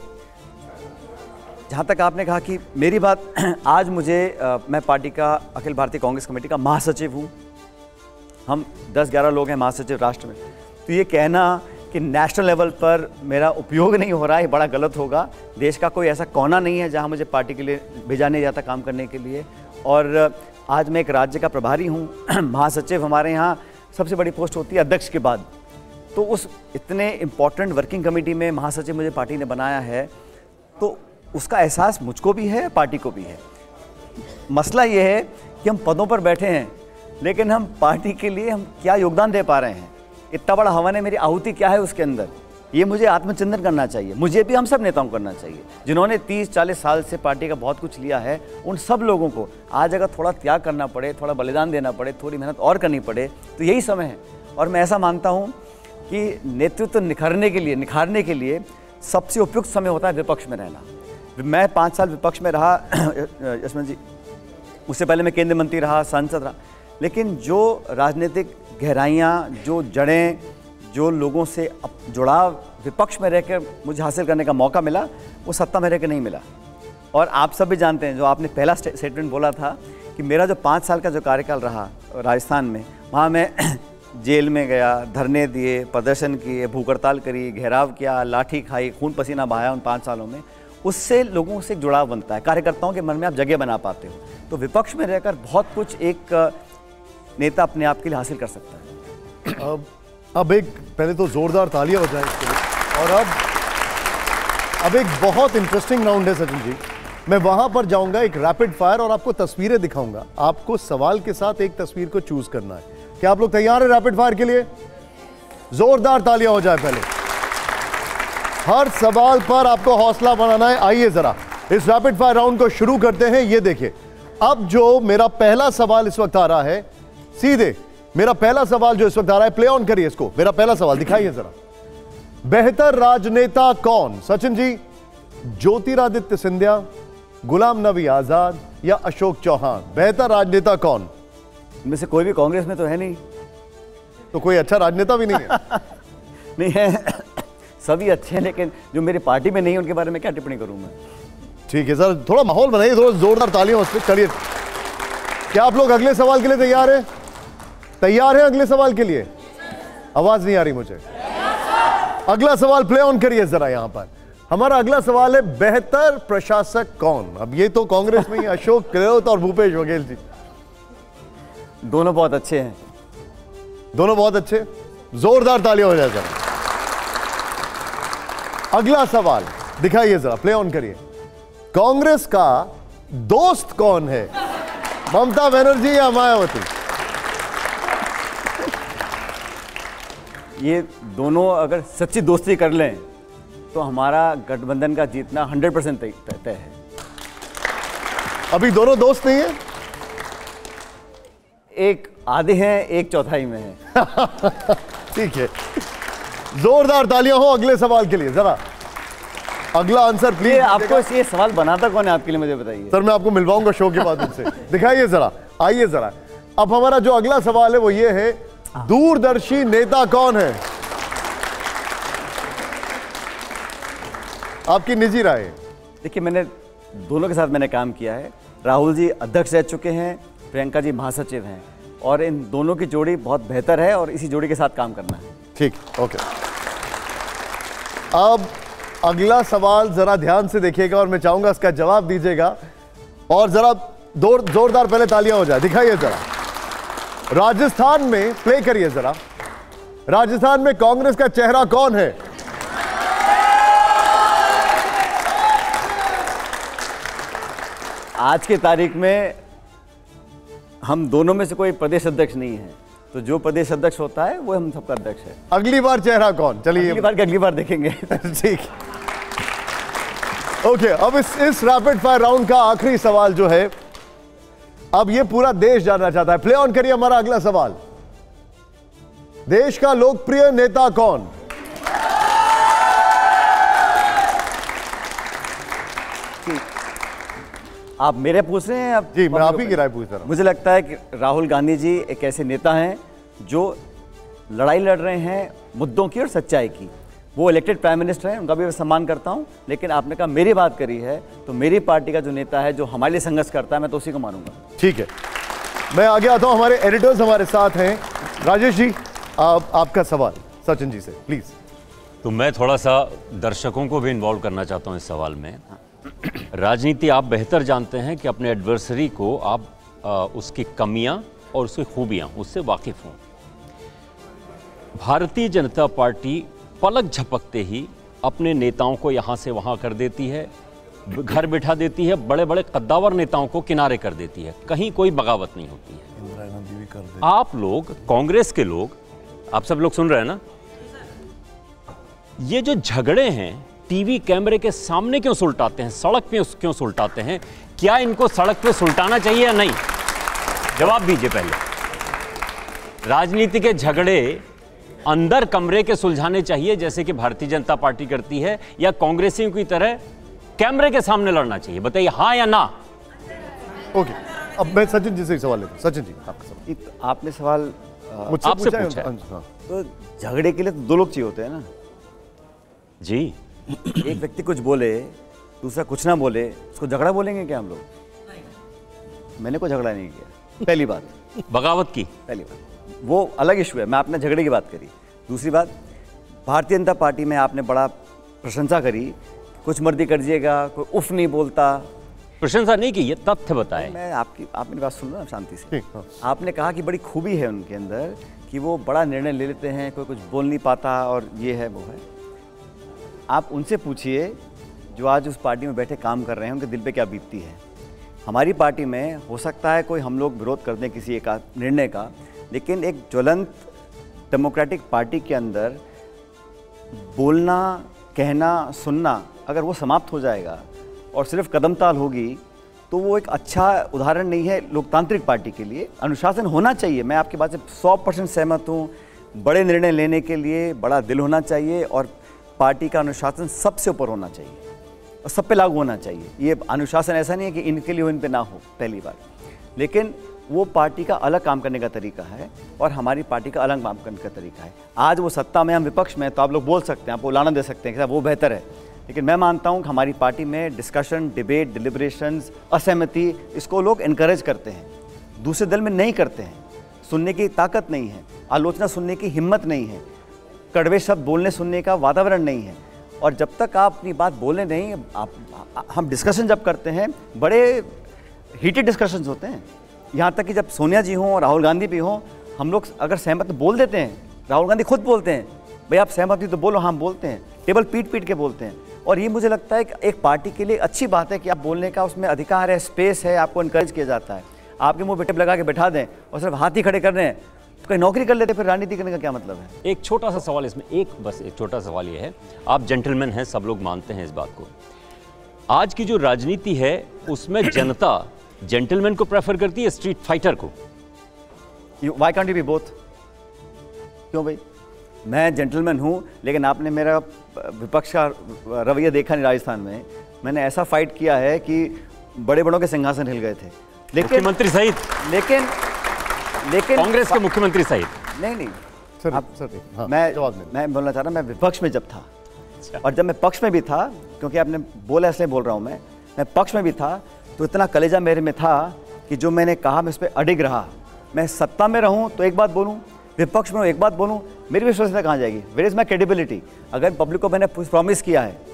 जहाँ तक आपने कहा कि मेरी बात, आज मैं पार्टी का अखिल भारतीय कांग्रेस कमेटी का महासचिव हूँ, हम 10-11 लोग हैं महासचिव राष्ट्र में, तो ये कहना कि नेशनल लेवल पर मेरा उपयोग नहीं हो रहा है, बड़ा गलत होगा। देश का कोई ऐसा कोना नहीं है जहाँ मुझे पार्टी के लिए भेजा नहीं जाता काम करने के लिए, और आज मैं एक राज्य का प्रभारी हूँ। महासचिव हमारे यहाँ सबसे बड़ी पोस्ट होती है अध्यक्ष के बाद, तो उस इतने इम्पॉर्टेंट वर्किंग कमेटी में महासचिव मुझे पार्टी ने बनाया है, तो उसका एहसास मुझको भी है, पार्टी को भी है। मसला ये है कि हम पदों पर बैठे हैं, लेकिन हम पार्टी के लिए हम क्या योगदान दे पा रहे हैं? इतना बड़ा हवन है, मेरी आहुति क्या है उसके अंदर? ये मुझे आत्मचिंतन करना चाहिए, मुझे भी, हम सब नेताओं को करना चाहिए। जिन्होंने 30-40 साल से पार्टी का बहुत कुछ लिया है, उन सब लोगों को आज अगर थोड़ा त्याग करना पड़े, थोड़ा बलिदान देना पड़े, थोड़ी मेहनत और करनी पड़े, तो यही समय है। और मैं ऐसा मानता हूँ कि नेतृत्व निखारने के लिए सबसे उपयुक्त समय होता है विपक्ष में रहना। मैं 5 साल विपक्ष में रहा यशवंत जी, उससे पहले मैं केंद्रीय मंत्री रहा, सांसद रहा, लेकिन जो राजनीतिक गहराइयाँ, जो जड़ें, जो लोगों से जुड़ाव विपक्ष में रहकर मुझे हासिल करने का मौका मिला, वो सत्ता में रहकर नहीं मिला। और आप सब भी जानते हैं, जो आपने पहला स्टेटमेंट बोला था कि मेरा जो 5 साल का जो कार्यकाल रहा राजस्थान में, वहाँ मैं जेल में गया, धरने दिए, प्रदर्शन किए, भूख हड़ताल करी, घेराव किया, लाठी खाई, खून पसीना बहाया उन 5 सालों में। उससे लोगों से जुड़ाव बनता है, कार्यकर्ताओं के मन में आप जगह बना पाते हो। तो विपक्ष में रहकर बहुत कुछ एक नेता अपने आप के लिए हासिल कर सकता है। अब एक पहले तो जोरदार तालियां हो जाए इसके लिए। और अब एक बहुत इंटरेस्टिंग राउंड है सचिन जी, मैं वहां पर जाऊंगा, एक रैपिड फायर, और आपको तस्वीरें दिखाऊंगा। आपको सवाल के साथ एक तस्वीर को चूज करना है। क्या आप लोग तैयार हैं रैपिड फायर के लिए? जोरदार तालियां हो जाए पहले। हर सवाल पर आपको हौसला बनाना है। आइए जरा इस रैपिड फायर राउंड को शुरू करते हैं। ये देखिए, अब जो मेरा पहला सवाल इस वक्त आ रहा है, सीधे मेरा पहला सवाल जो इस वक्त आ रहा है, प्ले ऑन करिए इसको। मेरा पहला सवाल दिखाइए जरा। बेहतर राजनेता कौन? सचिन जी, ज्योतिरादित्य सिंधिया, गुलाम नबी आजाद या अशोक चौहान? बेहतर राजनेता कौन? इनमें से कोई भी कांग्रेस में तो है नहीं, तो कोई अच्छा राजनेता भी नहीं है? नहीं है, सभी अच्छे हैं, लेकिन जो मेरी पार्टी में नहीं है उनके बारे में क्या टिप्पणी करूं मैं? ठीक है सर, थोड़ा माहौल बनाइए, थोड़ा जोरदार तालियां उस पर। चलिए, क्या आप लोग अगले सवाल के लिए तैयार हैं? तैयार हैं अगले सवाल के लिए? आवाज नहीं आ रही मुझे। अगला सवाल प्ले ऑन करिए जरा। यहां पर हमारा अगला सवाल है, बेहतर प्रशासक कौन? अब ये तो कांग्रेस में ही अशोक गहलोत और भूपेश बघेल जी। दोनों बहुत अच्छे हैं। दोनों बहुत अच्छे, जोरदार तालियां हो जाए जरा। अगला सवाल दिखाइए जरा, प्ले ऑन करिए। कांग्रेस का दोस्त कौन है? ममता बनर्जी या मायावती? ये दोनों अगर सच्ची दोस्ती कर लें तो हमारा गठबंधन का जीतना 100% तय है। अभी दोनों दोस्त नहीं है? एक आधे हैं, एक चौथाई में है। ठीक है, जोरदार तालियां हो अगले सवाल के लिए। जरा अगला आंसर प्लीज। आपको ये सवाल बनाता कौन है आपके लिए, मुझे बताइए। सर मैं आपको मिलवाऊंगा शो के बाद उनसे। दिखाइए जरा, आइए जरा। अब हमारा जो अगला सवाल है वो ये है, दूरदर्शी नेता कौन है? आपकी निजी राय। देखिए, मैंने दोनों के साथ मैंने काम किया है। राहुल जी अध्यक्ष रह चुके हैं, प्रियंका जी महासचिव हैं, और इन दोनों की जोड़ी बहुत बेहतर है और इसी जोड़ी के साथ काम करना है। ठीक, ओके। अब अगला सवाल जरा ध्यान से देखिएगा और मैं चाहूंगा इसका जवाब दीजिएगा, और जरा जोरदार पहले तालियां हो जाए, दिखाइए जरा। राजस्थान में, प्ले करिए जरा, राजस्थान में कांग्रेस का चेहरा कौन है? आज की तारीख में हम दोनों में से कोई प्रदेश अध्यक्ष नहीं है, तो जो प्रदेश अध्यक्ष होता है वो हम सबका अध्यक्ष है। अगली बार चेहरा कौन? चलिए अगली बार देखेंगे। ठीक, ओके। अब इस रैपिड फायर राउंड का आखिरी सवाल जो है, अब ये पूरा देश जानना चाहता है। प्ले ऑन करिए हमारा अगला सवाल। देश का लोकप्रिय नेता कौन? आप मेरे पूछ रहे हैं? आप जी, मैं आप ही की राय पूछ रहा हूं। मुझे लगता है कि राहुल गांधी जी एक ऐसे नेता हैं जो लड़ाई लड़ रहे हैं मुद्दों की और सच्चाई की। वो इलेक्टेड प्राइम मिनिस्टर हैं, उनका भी मैं सम्मान करता हूं, लेकिन आपने कहा मेरी बात करी है, तो मेरी पार्टी का जो नेता है जो हमारे लिए संघर्ष करता है, मैं तो उसी को मानूंगा। ठीक है, मैं आगे आता हूं। हमारे एडिटर्स हमारे साथ हैं। राजेश जी, आपका सवाल सचिन जी से प्लीज। तो मैं थोड़ा सा दर्शकों को भी इन्वॉल्व करना चाहता हूं इस सवाल में। राजनीति आप बेहतर जानते हैं कि अपने एडवर्सरी को आप उसकी कमियां और उसकी खूबियां उससे वाकिफ हों। भारतीय जनता पार्टी पलक झपकते ही अपने नेताओं को यहां से वहां कर देती है, घर बिठा देती है, बड़े बड़े कद्दावर नेताओं को किनारे कर देती है, कहीं कोई बगावत नहीं होती है। इंदिरा गांधी भी कर देती। आप लोग, कांग्रेस के लोग, आप सब लोग सुन रहे हैं ना, ये जो झगड़े हैं टीवी कैमरे के सामने क्यों सुलटाते हैं, सड़क पे क्यों सुलटाते हैं? क्या इनको सड़क पे सुलटाना चाहिए या नहीं? जवाब दीजिए पहले। राजनीति के झगड़े अंदर कमरे के सुलझाने चाहिए जैसे कि भारतीय जनता पार्टी करती है, या कांग्रेसियों की तरह कैमरे के सामने लड़ना चाहिए? बताइए हाँ या ना। ओके, अब मैं सचिन जी से सवाल लेता हूं। सचिन जी, आपका सवाल। आपने सवाल मुझसे आपसे पूछा है? पूछा है। तो झगड़े के लिए तो दो लोग चाहिए होते हैं ना जी। एक व्यक्ति कुछ बोले, दूसरा कुछ ना बोले, उसको झगड़ा बोलेंगे क्या हम लोग? मैंने कोई झगड़ा नहीं किया, पहली बात। बगावत की पहली बात, वो अलग इशू है, मैं आपने झगड़े की बात करी। दूसरी बात, भारतीय जनता पार्टी में आपने बड़ा प्रशंसा करी, कुछ मर्जी कर दीजिएगा, कोई उफ नहीं बोलता। प्रशंसा नहीं की, ये तथ्य बताए। मैं आप मेरी बात सुन लो ना शांति से। ठीक, हाँ। आपने कहा कि बड़ी खूबी है उनके अंदर कि वो बड़ा निर्णय ले लेते हैं, कोई कुछ बोल नहीं पाता और ये है वो है। आप उनसे पूछिए जो आज उस पार्टी में बैठे काम कर रहे हैं, उनके दिल पे क्या बीतती है। हमारी पार्टी में हो सकता है कोई हम लोग विरोध कर दें किसी एक निर्णय का, लेकिन एक ज्वलंत डेमोक्रेटिक पार्टी के अंदर बोलना, कहना, सुनना अगर वो समाप्त हो जाएगा और सिर्फ कदमताल होगी, तो वो एक अच्छा उदाहरण नहीं है लोकतांत्रिक पार्टी के लिए। अनुशासन होना चाहिए, मैं आपकी बात से 100% सहमत हूँ। बड़े निर्णय लेने के लिए बड़ा दिल होना चाहिए और पार्टी का अनुशासन सबसे ऊपर होना चाहिए और सब पे लागू होना चाहिए। ये अनुशासन ऐसा नहीं है कि इनके लिए हो, इन पे ना हो, पहली बार। लेकिन वो पार्टी का अलग काम करने का तरीका है और हमारी पार्टी का अलग काम करने का तरीका है। आज वो सत्ता में, हम विपक्ष में, तो आप लोग बोल सकते हैं, आप उलाना दे सकते हैं कि वो बेहतर है, लेकिन मैं मानता हूँ कि हमारी पार्टी में डिस्कशन, डिबेट, डिलिब्रेशंस, असहमति, इसको लोग इनकरेज करते हैं, दूसरे दल में नहीं करते हैं। सुनने की ताकत नहीं है, आलोचना सुनने की हिम्मत नहीं है, कड़वे शब्द बोलने सुनने का वातावरण नहीं है। और जब तक आप अपनी बात बोले नहीं, हम डिस्कशन जब करते हैं, बड़े हीटेड डिस्कशंस होते हैं। यहाँ तक कि जब सोनिया जी हों और राहुल गांधी भी हों, हम लोग अगर सहमत बोल देते हैं, राहुल गांधी खुद बोलते हैं, भाई आप सहमत नहीं तो बोलो, हम बोलते हैं, टेबल पीट पीट के बोलते हैं। और ये मुझे लगता है कि एक पार्टी के लिए अच्छी बात है कि आप बोलने का उसमें अधिकार है, स्पेस है, आपको इनकरेज किया जाता है। आपके मुँह पे टेप लगा के बैठा दें और सिर्फ हाथ ही खड़े कर रहे हैं, तो कहीं नौकरी कर लेते, फिर राजनीति करने का क्या मतलब है? एक छोटा सा सवाल इसमें, एक छोटा सवाल ये है, आप जेंटलमैन हैं, सब लोग मानते हैं इस बात को। आज की जो राजनीति है उसमें जनता जेंटलमैन को प्रेफर करती है स्ट्रीट फाइटर को? Why can't you be both? क्यों भाई? मैं जेंटलमैन हूँ, लेकिन आपने मेरा विपक्ष का रवैया देखा नहीं। राजस्थान में मैंने ऐसा फाइट किया है कि बड़े बड़ों के सिंहासन हिल गए थे, लेकिन मुख्यमंत्री सहित, लेकिन कांग्रेस के मुख्यमंत्री सहित। नहीं सर, आप, हाँ, मैं बोलना चाह रहा, मैं विपक्ष में जब था, और जब मैं पक्ष में भी था, क्योंकि आपने बोला इसलिए बोल रहा हूँ, मैं पक्ष में भी था, तो इतना कलेजा मेरे में था कि जो मैंने कहा मैं उस पर अडिग रहा। मैं सत्ता में रहूँ तो एक बात बोलूँ, विपक्ष में एक बात बोलूँ, मेरी विश्वसनीयता कहाँ जाएगी? Where is my credibility? अगर पब्लिक को मैंने प्रॉमिस किया है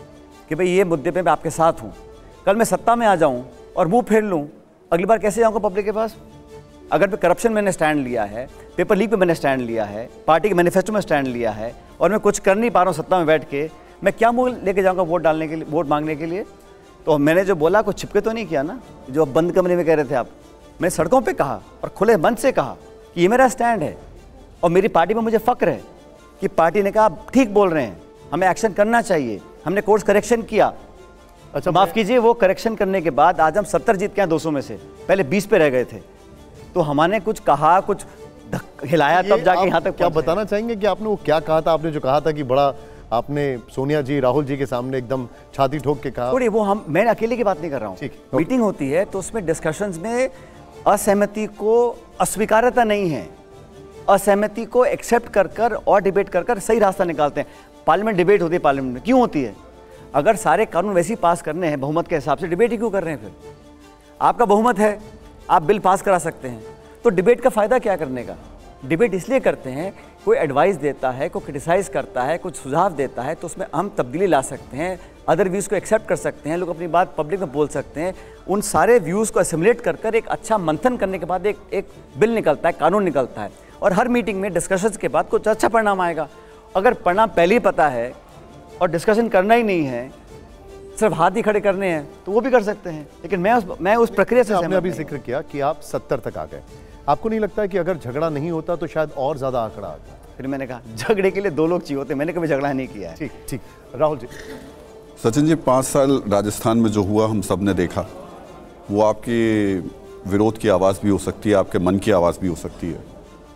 कि भाई ये मुद्दे पे मैं आपके साथ हूँ, कल मैं सत्ता में आ जाऊँ और मुँह फेर लूँ, अगली बार कैसे जाऊँगा पब्लिक के पास? अगर मैं करप्शन मैंने स्टैंड लिया है, पेपर लीक पे मैंने स्टैंड लिया है, पार्टी के मैनिफेस्टो में स्टैंड लिया है और मैं कुछ कर नहीं पा रहा हूँ सत्ता में बैठ के, मैं क्या मुँह लेके जाऊँगा वोट डालने के लिए, वोट मांगने के लिए? तो मैंने जो बोला कुछ छिपके तो नहीं किया ना, जो अब बंद कमरे में कह रहे थे आप। मैं सड़कों पे कहा और खुले मन से कहा कि ये मेरा स्टैंड है और मेरी पार्टी में मुझे फ़ख्र है कि पार्टी ने कहा आप ठीक बोल रहे हैं, हमें एक्शन करना चाहिए, हमने कोर्स करेक्शन किया। अच्छा माफ़ कीजिए, वो करेक्शन करने के बाद आज हम 70 जीत के हैं 200 में से, पहले 20 पे रह गए थे। तो हमने कुछ कहा, कुछ हिलाया, तब जाके यहाँ तक। क्या बताना चाहेंगे कि आपने वो क्या कहा था? आपने जो कहा था कि बड़ा आपने सोनिया जी, राहुल जी के सामने एकदम छाती ठोक के कहा। थोड़ी वो मैं अकेले की बात नहीं कर रहा हूँ, मीटिंग होती है तो उसमें डिस्कशंस में असहमति को अस्वीकारता नहीं है, असहमति को एक्सेप्ट कर कर और डिबेट कर कर सही रास्ता निकालते हैं। पार्लियामेंट डिबेट होती है, पार्लियामेंट में क्यों होती है? अगर सारे कानून वैसे ही पास करने हैं बहुमत के हिसाब से, डिबेट ही क्यों कर रहे हैं? फिर आपका बहुमत है, आप बिल पास करा सकते हैं, तो डिबेट का फ़ायदा क्या करने का? डिबेट इसलिए करते हैं, कोई एडवाइस देता है, कोई क्रिटिसाइज़ करता है, कुछ सुझाव देता है, तो उसमें हम तब्दीली ला सकते हैं, अदर व्यूज़ को एक्सेप्ट कर सकते हैं, लोग अपनी बात पब्लिक में बोल सकते हैं। उन सारे व्यूज़ को असिमुलेट कर कर एक अच्छा मंथन करने के बाद एक बिल निकलता है, कानून निकलता है और हर मीटिंग में डिस्कशंस के बाद कुछ अच्छा परिणाम आएगा। अगर परिणाम पहले ही पता है और डिस्कशन करना ही नहीं है, सिर्फ हाथ ही खड़े करने हैं, तो वो भी कर सकते हैं। लेकिन मैं उस प्रक्रिया से आपने अभी जिक्र किया कि आप 70 तक आ गए, आपको नहीं लगता है कि अगर झगड़ा नहीं होता तो शायद और ज्यादा आंकड़ा आता? फिर मैंने कहा झगड़े के लिए 2 लोग चाहिए होते, मैंने कभी झगड़ा नहीं किया है। ठीक ठीक, राहुल जी। सचिन जी, 5 साल राजस्थान में जो हुआ हम सब ने देखा, वो आपके विरोध की आवाज़ भी हो सकती है, आपके मन की आवाज़ भी हो सकती है,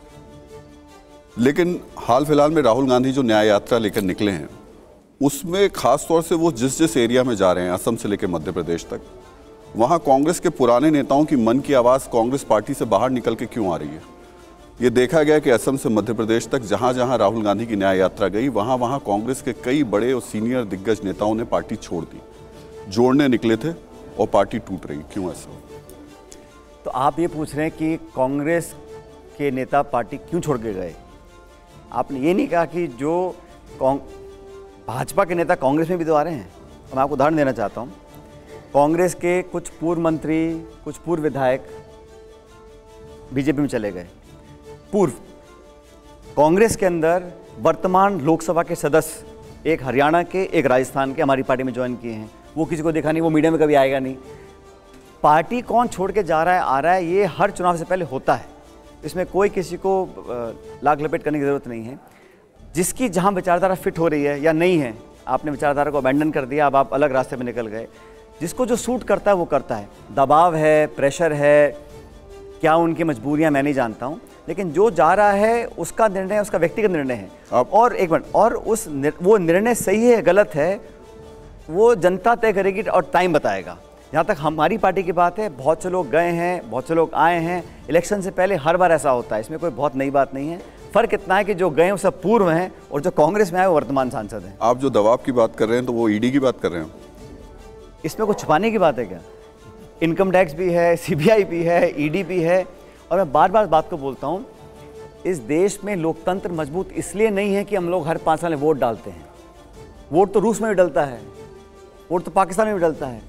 लेकिन हाल फिलहाल में राहुल गांधी जो न्याय यात्रा लेकर निकले हैं, उसमें खास तौर से वो जिस एरिया में जा रहे हैं, असम से लेकर मध्य प्रदेश तक, वहाँ कांग्रेस के पुराने नेताओं की मन की आवाज़ कांग्रेस पार्टी से बाहर निकल के क्यों आ रही है? ये देखा गया कि असम से मध्य प्रदेश तक जहाँ जहाँ राहुल गांधी की न्याय यात्रा गई, वहाँ वहाँ कांग्रेस के कई बड़े और सीनियर दिग्गज नेताओं ने पार्टी छोड़ दी, जोड़ने निकले थे और पार्टी टूट रही, क्यों ऐसा? तो आप ये पूछ रहे हैं कि कांग्रेस के नेता पार्टी क्यों छोड़ के गए? आपने ये नहीं कहा कि जो भाजपा के नेता कांग्रेस में भी तो आ रहे हैं। मैं आपको उदाहरण देना चाहता हूँ, कांग्रेस के कुछ पूर्व मंत्री, कुछ पूर्व विधायक बीजेपी में चले गए। पूर्व कांग्रेस के अंदर वर्तमान लोकसभा के सदस्य एक हरियाणा के, एक राजस्थान के हमारी पार्टी में ज्वाइन किए हैं। वो किसी को देखा नहीं, वो मीडिया में कभी आएगा नहीं। पार्टी कौन छोड़ के जा रहा है, आ रहा है, ये हर चुनाव से पहले होता है, इसमें कोई किसी को लाग लपेट करने की ज़रूरत नहीं है। जिसकी जहाँ विचारधारा फिट हो रही है या नहीं है, आपने विचारधारा को अबैंडन कर दिया, अब आप अलग रास्ते में निकल गए। जिसको जो सूट करता है वो करता है। दबाव है, प्रेशर है, क्या उनकी मजबूरियां मैं नहीं जानता हूं, लेकिन जो जा रहा है उसका निर्णय, उसका व्यक्तिगत निर्णय है। और एक मिनट, और वो निर्णय सही है गलत है वो जनता तय करेगी और टाइम बताएगा। जहाँ तक हमारी पार्टी की बात है, बहुत से लोग गए हैं, बहुत से लोग आए हैं। इलेक्शन से पहले हर बार ऐसा होता है, इसमें कोई बहुत नई बात नहीं है। फर्क इतना है कि जो गए वो सब पूर्व हैं और जो कांग्रेस में आए वो वर्तमान सांसद हैं। आप जो दबाव की बात कर रहे हैं तो वो ईडी की बात कर रहे हैं? इसमें कुछ छुपाने की बात है क्या? इनकम टैक्स भी है, सीबीआई भी है, ईडी भी है। और मैं बार बार बात को बोलता हूँ, इस देश में लोकतंत्र मजबूत इसलिए नहीं है कि हम लोग हर 5 साल में वोट डालते हैं। वोट तो रूस में भी डलता है, वोट तो पाकिस्तान में भी डलता है।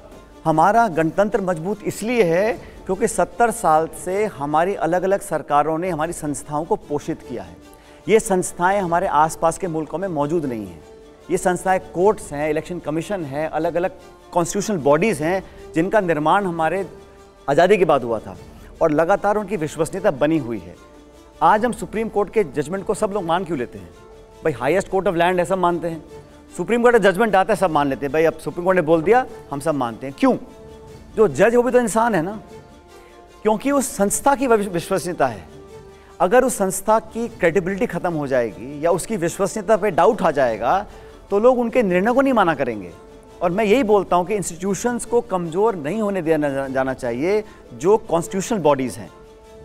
हमारा गणतंत्र मजबूत इसलिए है क्योंकि 70 साल से हमारी अलग अलग सरकारों ने हमारी संस्थाओं को पोषित किया है। ये संस्थाएं हमारे आसपास के मुल्कों में मौजूद नहीं हैं। ये संस्थाएं कोर्ट्स हैं, इलेक्शन कमीशन है, अलग अलग कॉन्स्टिट्यूशनल बॉडीज़ हैं जिनका निर्माण हमारे आज़ादी के बाद हुआ था और लगातार उनकी विश्वसनीयता बनी हुई है। आज हम सुप्रीम कोर्ट के जजमेंट को सब लोग मान क्यों लेते हैं? भाई हाईएस्ट कोर्ट ऑफ लैंड है, सब मानते हैं। सुप्रीम कोर्ट का जजमेंट आता है, सब मान लेते हैं। भाई अब सुप्रीम कोर्ट ने बोल दिया, हम सब मानते हैं। क्यों? जो जज वो भी तो इंसान है ना, क्योंकि उस संस्था की विश्वसनीयता है। अगर उस संस्था की क्रेडिबिलिटी खत्म हो जाएगी या उसकी विश्वसनीयता पे डाउट आ जाएगा तो लोग उनके निर्णय को नहीं माना करेंगे। और मैं यही बोलता हूं कि इंस्टीट्यूशंस को कमज़ोर नहीं होने दिया जाना चाहिए, जो कॉन्स्टिट्यूशनल बॉडीज़ हैं।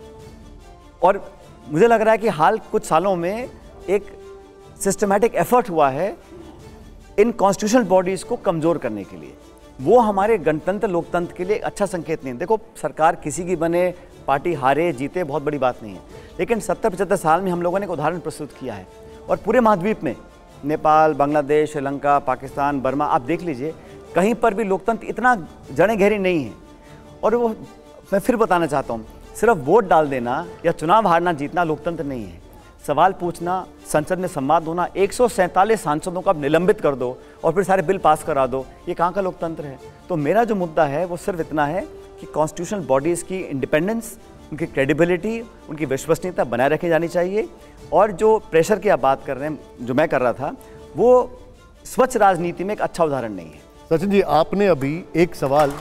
और मुझे लग रहा है कि हाल कुछ सालों में एक सिस्टमैटिक एफर्ट हुआ है इन कॉन्स्टिट्यूशनल बॉडीज़ को कमज़ोर करने के लिए। वो हमारे गणतंत्र लोकतंत्र के लिए अच्छा संकेत नहीं है। देखो, सरकार किसी की बने, पार्टी हारे जीते, बहुत बड़ी बात नहीं है, लेकिन 70-75 साल में हम लोगों ने एक उदाहरण प्रस्तुत किया है और पूरे महाद्वीप में नेपाल, बांग्लादेश, श्रीलंका, पाकिस्तान, बर्मा, आप देख लीजिए, कहीं पर भी लोकतंत्र इतना जड़ें गहरी नहीं है। और वो मैं फिर बताना चाहता हूँ, सिर्फ वोट डाल देना या चुनाव हारना जीतना लोकतंत्र नहीं है। सवाल पूछना, संसद में संवाद होना, 147 सांसदों को आप निलंबित कर दो और फिर सारे बिल पास करा दो, ये कहाँ का लोकतंत्र है? तो मेरा जो मुद्दा है वो सिर्फ इतना है कि कॉन्स्टिट्यूशनल बॉडीज़ की इंडिपेंडेंस, उनकी क्रेडिबिलिटी, उनकी विश्वसनीयता बनाए रखी जानी चाहिए। और जो प्रेशर की आप बात कर रहे हैं, जो मैं कर रहा था, वो स्वच्छ राजनीति में एक अच्छा उदाहरण नहीं है। सचिन जी, आपने अभी एक सवाल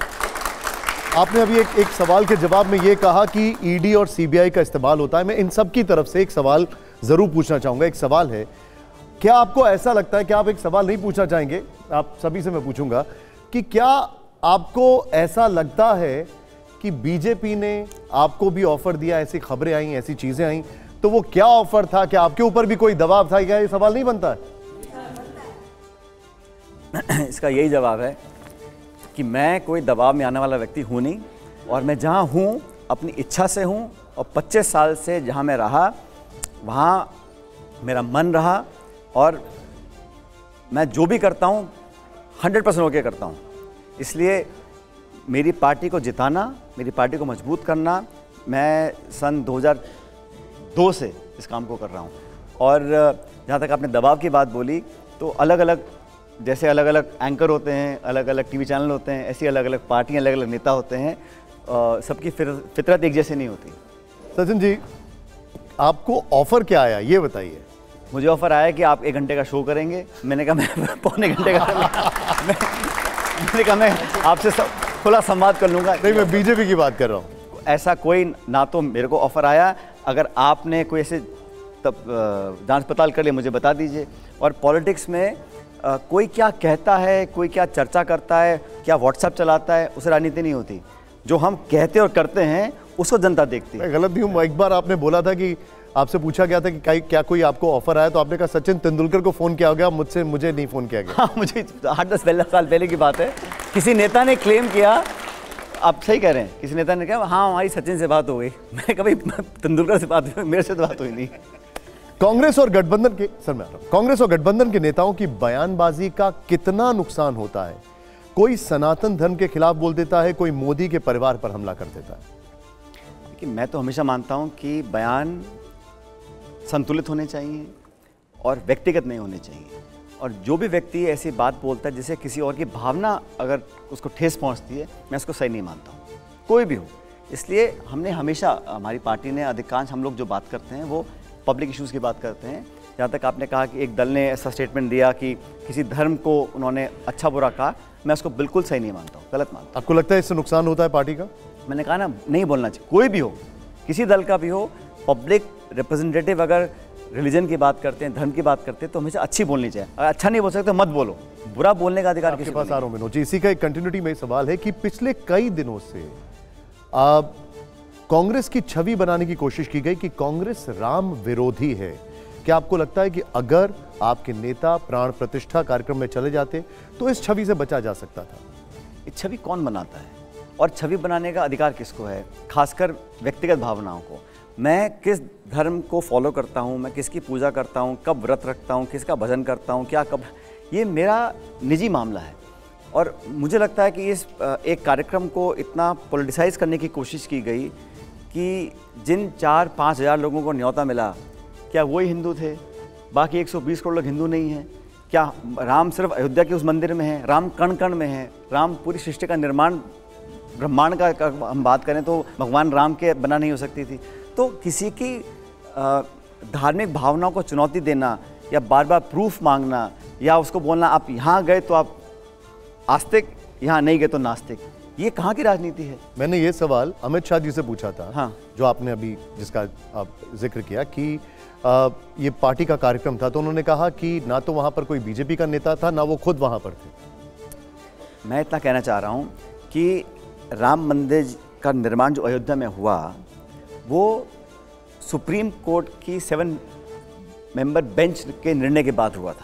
के जवाब में ये कहा कि ईडी और सीबीआई का इस्तेमाल होता है। मैं इन सब की तरफ से एक सवाल जरूर पूछना चाहूंगा। एक सवाल है, क्या आपको ऐसा लगता है कि आप एक सवाल नहीं पूछना चाहेंगे, आप सभी से मैं पूछूंगा कि क्या आपको ऐसा लगता है कि बीजेपी ने आपको भी ऑफर दिया, ऐसी खबरें आई, ऐसी चीजें आई, तो वो क्या ऑफर था? क्या आपके ऊपर भी कोई दबाव था? क्या ये सवाल नहीं बनता है? इसका यही जवाब है कि मैं कोई दबाव में आने वाला व्यक्ति हूँ नहीं, और मैं जहाँ हूँ अपनी इच्छा से हूँ, और 25 साल से जहाँ मैं रहा वहाँ मेरा मन रहा, और मैं जो भी करता हूँ 100% होके करता हूँ। इसलिए मेरी पार्टी को जिताना, मेरी पार्टी को मजबूत करना, मैं सन 2002 से इस काम को कर रहा हूँ। और जहाँ तक आपने दबाव की बात बोली, तो अलग अलग एंकर होते हैं, अलग अलग टीवी चैनल होते हैं, ऐसी अलग अलग पार्टियाँ, अलग अलग नेता होते हैं, सबकी फितरत एक जैसे नहीं होती। सचिन जी, आपको ऑफर क्या आया ये बताइए। मुझे ऑफर आया कि आप 1 घंटे का शो करेंगे। मैंने कहा मैं पौने घंटे का मैंने कहा मैं आपसे खुला संवाद कर लूँगा। नहीं, मैं बीजेपी की बात कर रहा हूँ। ऐसा कोई ना तो मेरे को ऑफर आया, अगर आपने कोई ऐसे तब जांच पड़ताल कर लिए मुझे बता दीजिए। और पॉलिटिक्स में कोई क्या कहता है, कोई क्या चर्चा करता है, क्या व्हाट्सएप चलाता है, उसे राजनीति नहीं होती। जो हम कहते और करते हैं उसको जनता देखती है। मैं गलत नहीं हूँ। एक बार आपने बोला था कि आपसे पूछा गया था कि क्या कोई आपको ऑफर आया, तो आपने कहा सचिन तेंदुलकर को फोन किया गया, मुझे नहीं फोन किया गया। हाँ, मुझे 8-10 साल पहले की बात है। किसी नेता ने क्लेम किया, आप सही कह रहे हैं, किसी नेता ने कहा हाँ हमारी सचिन से बात हो गई। मैं कभी तेंदुलकर से बात हुई, मेरे से तो बात हुई नहीं। कांग्रेस और गठबंधन के नेताओं की बयानबाजी का कितना नुकसान होता है? कोई सनातन धर्म के खिलाफ बोल देता है, कोई मोदी के परिवार पर हमला कर देता है। कि मैं तो हमेशा मानता हूं कि बयान संतुलित होने चाहिए और व्यक्तिगत नहीं होने चाहिए। और जो भी व्यक्ति ऐसी बात बोलता है जिससे किसी और की भावना अगर उसको ठेस पहुंचती है, मैं उसको सही नहीं मानता हूं, कोई भी हो। इसलिए हमने हमेशा, हमारी पार्टी ने अधिकांश, हम लोग जो बात करते हैं वो पब्लिक इश्यूज़ की बात करते हैं। जहाँ तक आपने कहा कि एक दल ने ऐसा स्टेटमेंट दिया कि किसी धर्म को उन्होंने अच्छा बुरा कहा, मैं उसको बिल्कुल सही नहीं मानता हूँ, गलत मानता हूँ। आपको लगता है इससे नुकसान होता है पार्टी का? मैंने कहा ना, नहीं बोलना चाहिए। कोई भी हो, किसी दल का भी हो, पब्लिक रिप्रेजेंटेटिव अगर रिलीजन की बात करते हैं, धर्म की बात करते हैं, तो हमेशा अच्छी बोलनी चाहिए। अगर अच्छा नहीं बोल सकते मत बोलो, बुरा बोलने का अधिकार किसी के पास आ रहा हूं। मनोज जी, इसी का एक कंटिन्यूटी में सवाल है कि पिछले कई दिनों से कांग्रेस की छवि बनाने की कोशिश की गई कि कांग्रेस राम विरोधी है। क्या आपको लगता है कि अगर आपके नेता प्राण प्रतिष्ठा कार्यक्रम में चले जाते तो इस छवि से बचा जा सकता था? ये छवि कौन बनाता है और छवि बनाने का अधिकार किसको है? खासकर व्यक्तिगत भावनाओं को। मैं किस धर्म को फॉलो करता हूँ, मैं किसकी पूजा करता हूँ, कब व्रत रखता हूँ, किसका भजन करता हूँ, क्या कब, ये मेरा निजी मामला है। और मुझे लगता है कि इस एक कार्यक्रम को इतना पॉलिटिसाइज करने की कोशिश की गई कि जिन 4-5 हज़ार लोगों को न्योता मिला, क्या वही हिंदू थे? बाकी 120 करोड़ लोग हिंदू नहीं हैं? क्या राम सिर्फ अयोध्या के उस मंदिर में है? राम कण कण में है। राम पूरी सृष्टि का निर्माण, ब्रह्मांड का हम बात करें तो भगवान राम के बना नहीं हो सकती थी। तो किसी की धार्मिक भावनाओं को चुनौती देना या बार बार प्रूफ मांगना या उसको बोलना आप यहाँ गए तो आप आस्तिक, यहाँ नहीं गए तो नास्तिक, ये कहाँ की राजनीति है? मैंने ये सवाल अमित शाह जी से पूछा था। हाँ। जो आपने अभी जिसका आप जिक्र किया कि ये पार्टी का कार्यक्रम था, तो उन्होंने कहा कि ना तो वहाँ पर कोई बीजेपी का नेता था, ना वो खुद वहाँ पर थे। मैं इतना कहना चाह रहा हूँ कि राम मंदिर का निर्माण जो अयोध्या में हुआ, वो सुप्रीम कोर्ट की 7 मेंबर बेंच के निर्णय के बाद हुआ था।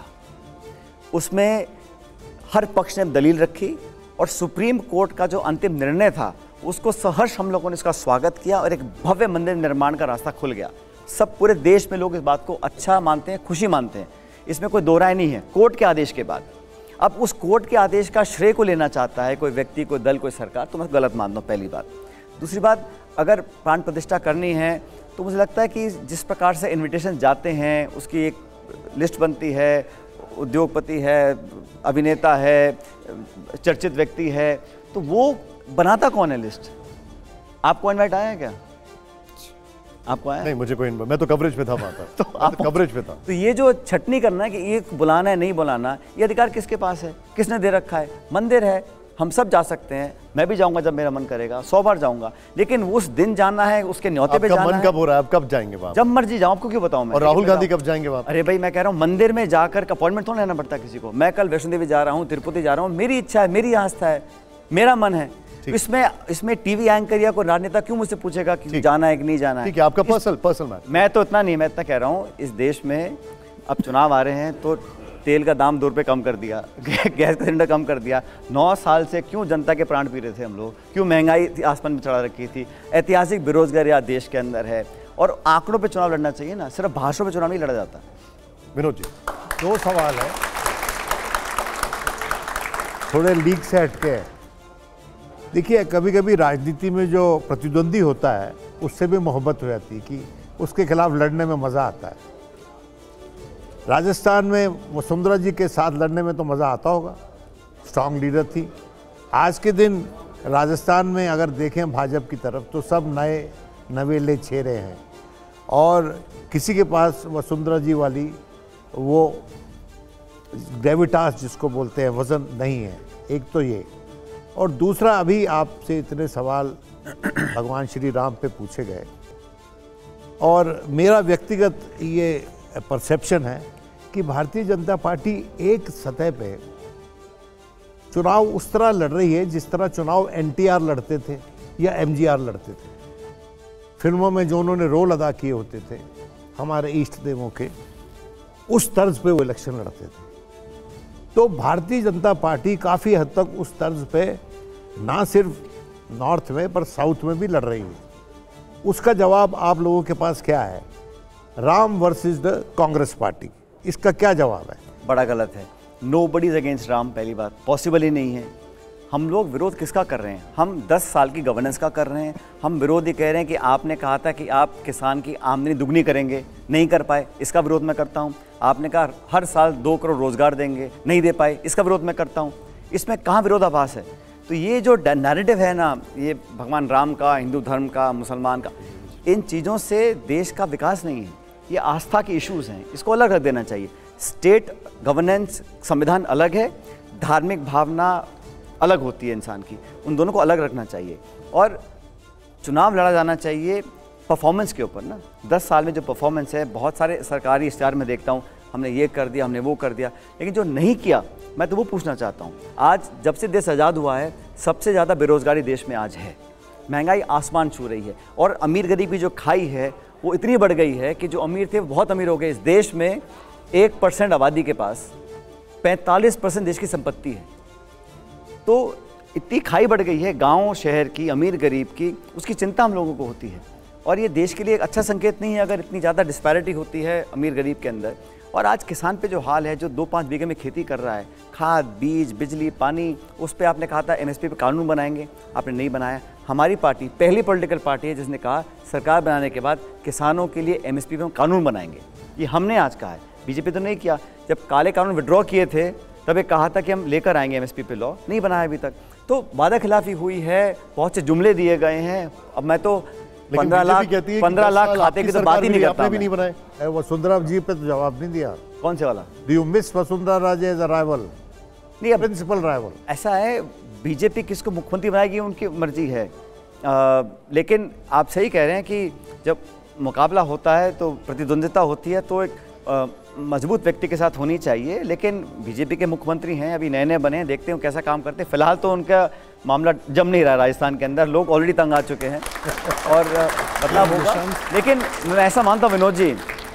उसमें हर पक्ष ने दलील रखी और सुप्रीम कोर्ट का जो अंतिम निर्णय था उसको सहर्ष हम लोगों ने इसका स्वागत किया और एक भव्य मंदिर निर्माण का रास्ता खुल गया। सब पूरे देश में लोग इस बात को अच्छा मानते हैं, खुशी मानते हैं। इसमें कोई दो राय नहीं है, कोर्ट के आदेश के बाद। अब उस कोर्ट के आदेश का श्रेय को लेना चाहता है कोई व्यक्ति, कोई दल, कोई सरकार, तो मैं गलत मानता हूँ, पहली बात। दूसरी बात, अगर प्राण प्रतिष्ठा करनी है तो मुझे लगता है कि जिस प्रकार से इन्विटेशन जाते हैं उसकी एक लिस्ट बनती है, उद्योगपति है, अभिनेता है, चर्चित व्यक्ति है, तो वो बनाता कौन है लिस्ट? आपको इनवाइट आया है क्या? आपको आया? नहीं, मुझे कोई मैं तो कवरेज पे था वहाँ पर। तो आप कवरेज पे था। तो ये जो छटनी करना है कि ये बुलाना है नहीं बुलाना, ये अधिकार किसके पास है? किसने दे रखा है? मंदिर है, हम सब जा सकते हैं, मैं भी जाऊंगा जब मेरा मन करेगा, 100 बार जाऊंगा, लेकिन उस दिन जाना है, उसके न्योते पे जाना है। मन कब हो रहा है? आप कब जाएंगे वहाँ? जब मर्जी जाऊँ, आपको क्यों बताऊँ मैं? और राहुल गांधी कब जाएंगे वहाँ? अरे भाई, मैं कह रहा हूँ मंदिर में जाकर अपॉइंटमेंट थोड़ा लेना पड़ता किसी को। मैं कल वैष्णो देवी जा रहा हूँ, तिरुपति जा रहा हूँ, मेरी इच्छा है, मेरी आस्था है, मेरा मन है। इसमें टीवी एंकर या कोई राजनेता क्यों मुझसे पूछेगा कि जाना है कि नहीं जाना है? ठीक है, आपका पर्सनल मैटर। मैं तो इतना नहीं, मैं इतना कह रहा हूँ, इस देश में अब चुनाव आ रहे हैं तो तेल का दाम 2 रुपये कम कर दिया, गैस का सिलेंडर कम कर दिया। 9 साल से क्यों जनता के प्राण पी रहे थे हम लोग? क्यों महंगाई आसमान में चढ़ा रखी थी? ऐतिहासिक बेरोजगारी आज देश के अंदर है, और आंकड़ों पे चुनाव लड़ना चाहिए ना, सिर्फ भाषणों पे चुनाव नहीं लड़ा जाता। विनोद जी, 2 सवाल है, थोड़े लीक से हटके है। देखिए, कभी कभी राजनीति में जो प्रतिद्वंदी होता है उससे भी मोहब्बत हो जाती है कि उसके खिलाफ लड़ने में मज़ा आता है। राजस्थान में वसुंधरा जी के साथ लड़ने में तो मज़ा आता होगा, स्ट्रांग लीडर थी। आज के दिन राजस्थान में अगर देखें भाजपा की तरफ तो सब नए नवेले चेहरे हैं, और किसी के पास वसुंधरा जी वाली वो ग्रेविटास जिसको बोलते हैं वज़न नहीं है। एक तो ये, और दूसरा, अभी आपसे इतने सवाल भगवान श्री राम पे पूछे गए, और मेरा व्यक्तिगत ये परसेप्शन है कि भारतीय जनता पार्टी एक सतह पे चुनाव उस तरह लड़ रही है जिस तरह चुनाव एनटीआर लड़ते थे या एमजीआर लड़ते थे। फिल्मों में जो उन्होंने रोल अदा किए होते थे हमारे इष्ट देवों के, उस तर्ज पे वो इलेक्शन लड़ते थे। तो भारतीय जनता पार्टी काफ़ी हद तक उस तर्ज पे ना सिर्फ नॉर्थ में पर साउथ में भी लड़ रही है। उसका जवाब आप लोगों के पास क्या है? Ram versus the Congress party, इसका क्या जवाब है? बड़ा गलत है। नोबडी इज अगेंस्ट राम, पहली बात पॉसिबल ही नहीं है। हम लोग विरोध किसका कर रहे हैं? हम 10 साल की गवर्नेंस का कर रहे हैं। हम विरोध ये कह रहे हैं कि आपने कहा था कि आप किसान की आमदनी दुगनी करेंगे, नहीं कर पाए, इसका विरोध मैं करता हूँ। आपने कहा हर साल 2 करोड़ रोजगार देंगे, नहीं दे पाए, इसका विरोध मैं करता हूँ। इसमें कहाँ विरोधाभास है? तो ये जो नैरेटिव है ना, ये भगवान राम का, हिंदू धर्म का, मुसलमान का, इन चीज़ों से देश का विकास नहीं है। ये आस्था के इश्यूज़ हैं, इसको अलग रख देना चाहिए। स्टेट गवर्नेंस, संविधान अलग है, धार्मिक भावना अलग होती है इंसान की, उन दोनों को अलग रखना चाहिए। और चुनाव लड़ा जाना चाहिए परफॉर्मेंस के ऊपर ना। 10 साल में जो परफॉर्मेंस है, बहुत सारे सरकारी इश्तिहार में देखता हूँ, हमने ये कर दिया, हमने वो कर दिया, लेकिन जो नहीं किया, मैं तो वो पूछना चाहता हूँ। आज जब से देश आज़ाद हुआ है, सबसे ज़्यादा बेरोजगारी देश में आज है, महंगाई आसमान छू रही है, और अमीर गरीब की जो खाई है वो इतनी बढ़ गई है कि जो अमीर थे वो बहुत अमीर हो गए। इस देश में 1% आबादी के पास 45% देश की संपत्ति है। तो इतनी खाई बढ़ गई है गांव शहर की, अमीर गरीब की, उसकी चिंता हम लोगों को होती है। और ये देश के लिए एक अच्छा संकेत नहीं है अगर इतनी ज़्यादा डिस्पैरिटी होती है अमीर गरीब के अंदर। और आज किसान पे जो हाल है, जो 2-5 बीघे में खेती कर रहा है, खाद, बीज, बिजली, पानी, उस पर आपने कहा था एमएसपी पे कानून बनाएंगे, आपने नहीं बनाया। हमारी पार्टी पहली पॉलिटिकल पार्टी है जिसने कहा सरकार बनाने के बाद किसानों के लिए एमएसपी पे कानून बनाएंगे। ये हमने आज कहा है, बीजेपी तो नहीं किया। जब काले कानून विड्रॉ किए थे तब एक कहा था कि हम लेकर आएंगे एमएसपी पे लॉ, नहीं बनाया अभी तक। तो वादा खिलाफी हुई है, बहुत से जुमले दिए गए हैं। अब मैं तो 15 लाख खाते की तो बात ही नहीं करता। भी नहीं बनाए। वसुंधरा जी पे तो जवाब नहीं दिया। कौन से वाला? Do you miss Vasundhara Raje as a rival? नहीं, अब प्रिंसिपल राइवल। ऐसा है, बीजेपी किसको मुख्यमंत्री बनाएगी उनकी मर्जी है। लेकिन आप सही कह रहे हैं कि जब मुकाबला होता है तो प्रतिद्वंदिता होती है तो एक मजबूत व्यक्ति के साथ होनी चाहिए। लेकिन बीजेपी के मुख्यमंत्री हैं, अभी नए नए बने हैं, देखते हैं कैसा काम करते हैं। फिलहाल तो उनका मामला जम नहीं रहा राजस्थान के अंदर, लोग ऑलरेडी तंग आ चुके हैं और बदलाव होगा। लेकिन मैं ऐसा मानता हूँ विनोद जी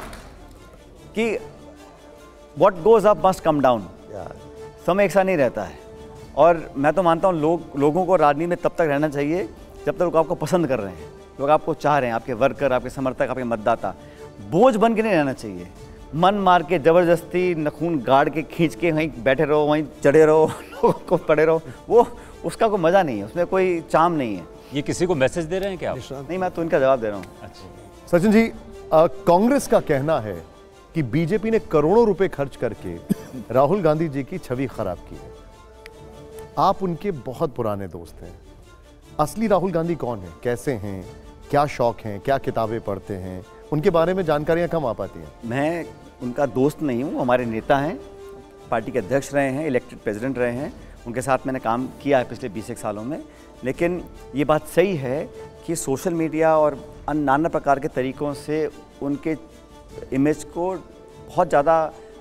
कि what goes up must come down, समय एक सा नहीं रहता है। और मैं तो मानता हूँ लोगों को राजनीति में तब तक रहना चाहिए जब तक लोग आपको पसंद कर रहे हैं, लोग आपको चाह रहे हैं, आपके वर्कर, आपके समर्थक, आपके मतदाता। बोझ बन के नहीं रहना चाहिए। मन मार के ज़बरदस्ती नखून गाड़ के खींच के वहीं बैठे रहो, वहीं चढ़े रहो, लोगों को पड़े रहो, वो उसका कोई मज़ा नहीं है, उसमें कोई चाम नहीं है। ये किसी को मैसेज दे रहे हैं क्या आप? नहीं, मैं तो इनका जवाब दे रहा हूँ। अच्छा, सचिन जी, कांग्रेस का कहना है कि बीजेपी ने करोड़ों रुपए खर्च करके राहुल गांधी जी की छवि खराब की है। आप उनके बहुत पुराने दोस्त हैं। असली राहुल गांधी कौन है, कैसे हैं, क्या शौक हैं, क्या किताबें पढ़ते हैं, उनके बारे में जानकारियां कम आ पाती हैं। मैं उनका दोस्त नहीं हूँ, हमारे नेता हैं, पार्टी के अध्यक्ष रहे हैं, इलेक्टेड प्रेसिडेंट रहे हैं, उनके साथ मैंने काम किया है पिछले 20 सालों में। लेकिन ये बात सही है कि सोशल मीडिया और नाना प्रकार के तरीक़ों से उनके इमेज को बहुत ज़्यादा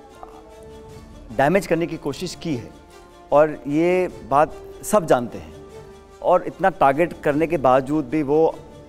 डैमेज करने की कोशिश की है, और ये बात सब जानते हैं। और इतना टारगेट करने के बावजूद भी वो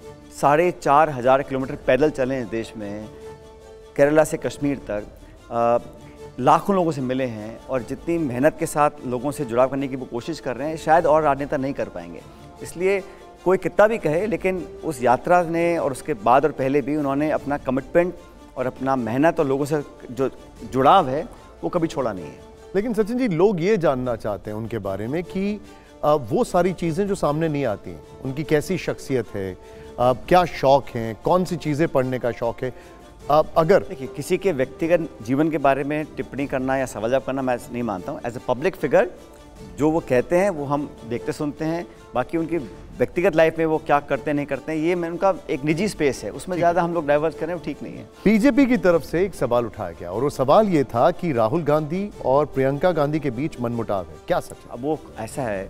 4,500 किलोमीटर पैदल चले इस देश में, केरला से कश्मीर तक लाखों लोगों से मिले हैं, और जितनी मेहनत के साथ लोगों से जुड़ाव करने की वो कोशिश कर रहे हैं, शायद और राजनेता नहीं कर पाएंगे। इसलिए कोई कितना भी कहे, लेकिन उस यात्रा ने और उसके बाद और पहले भी उन्होंने अपना कमिटमेंट और अपना मेहनत और लोगों से जो जुड़ाव है वो कभी छोड़ा नहीं है। लेकिन सचिन जी, लोग ये जानना चाहते हैं उनके बारे में कि वो सारी चीज़ें जो सामने नहीं आती हैं, उनकी कैसी शख्सियत है, क्या शौक हैं, कौन सी चीज़ें पढ़ने का शौक है। अगर देखिए, किसी के व्यक्तिगत जीवन के बारे में टिप्पणी करना या सवाल जवाब करना मैं नहीं मानता हूँ। एज ए पब्लिक फिगर जो वो कहते हैं वो हम देखते सुनते हैं, बाकी उनकी व्यक्तिगत लाइफ में वो क्या करते नहीं करते हैं, ये मैं उनका एक निजी स्पेस है, उसमें ज़्यादा हम लोग डाइवर्स करें वो ठीक नहीं है। बीजेपी की तरफ से एक सवाल उठाया गया, और वो सवाल ये था कि राहुल गांधी और प्रियंका गांधी के बीच मनमुटाव है, क्या सच है? अब वो ऐसा है,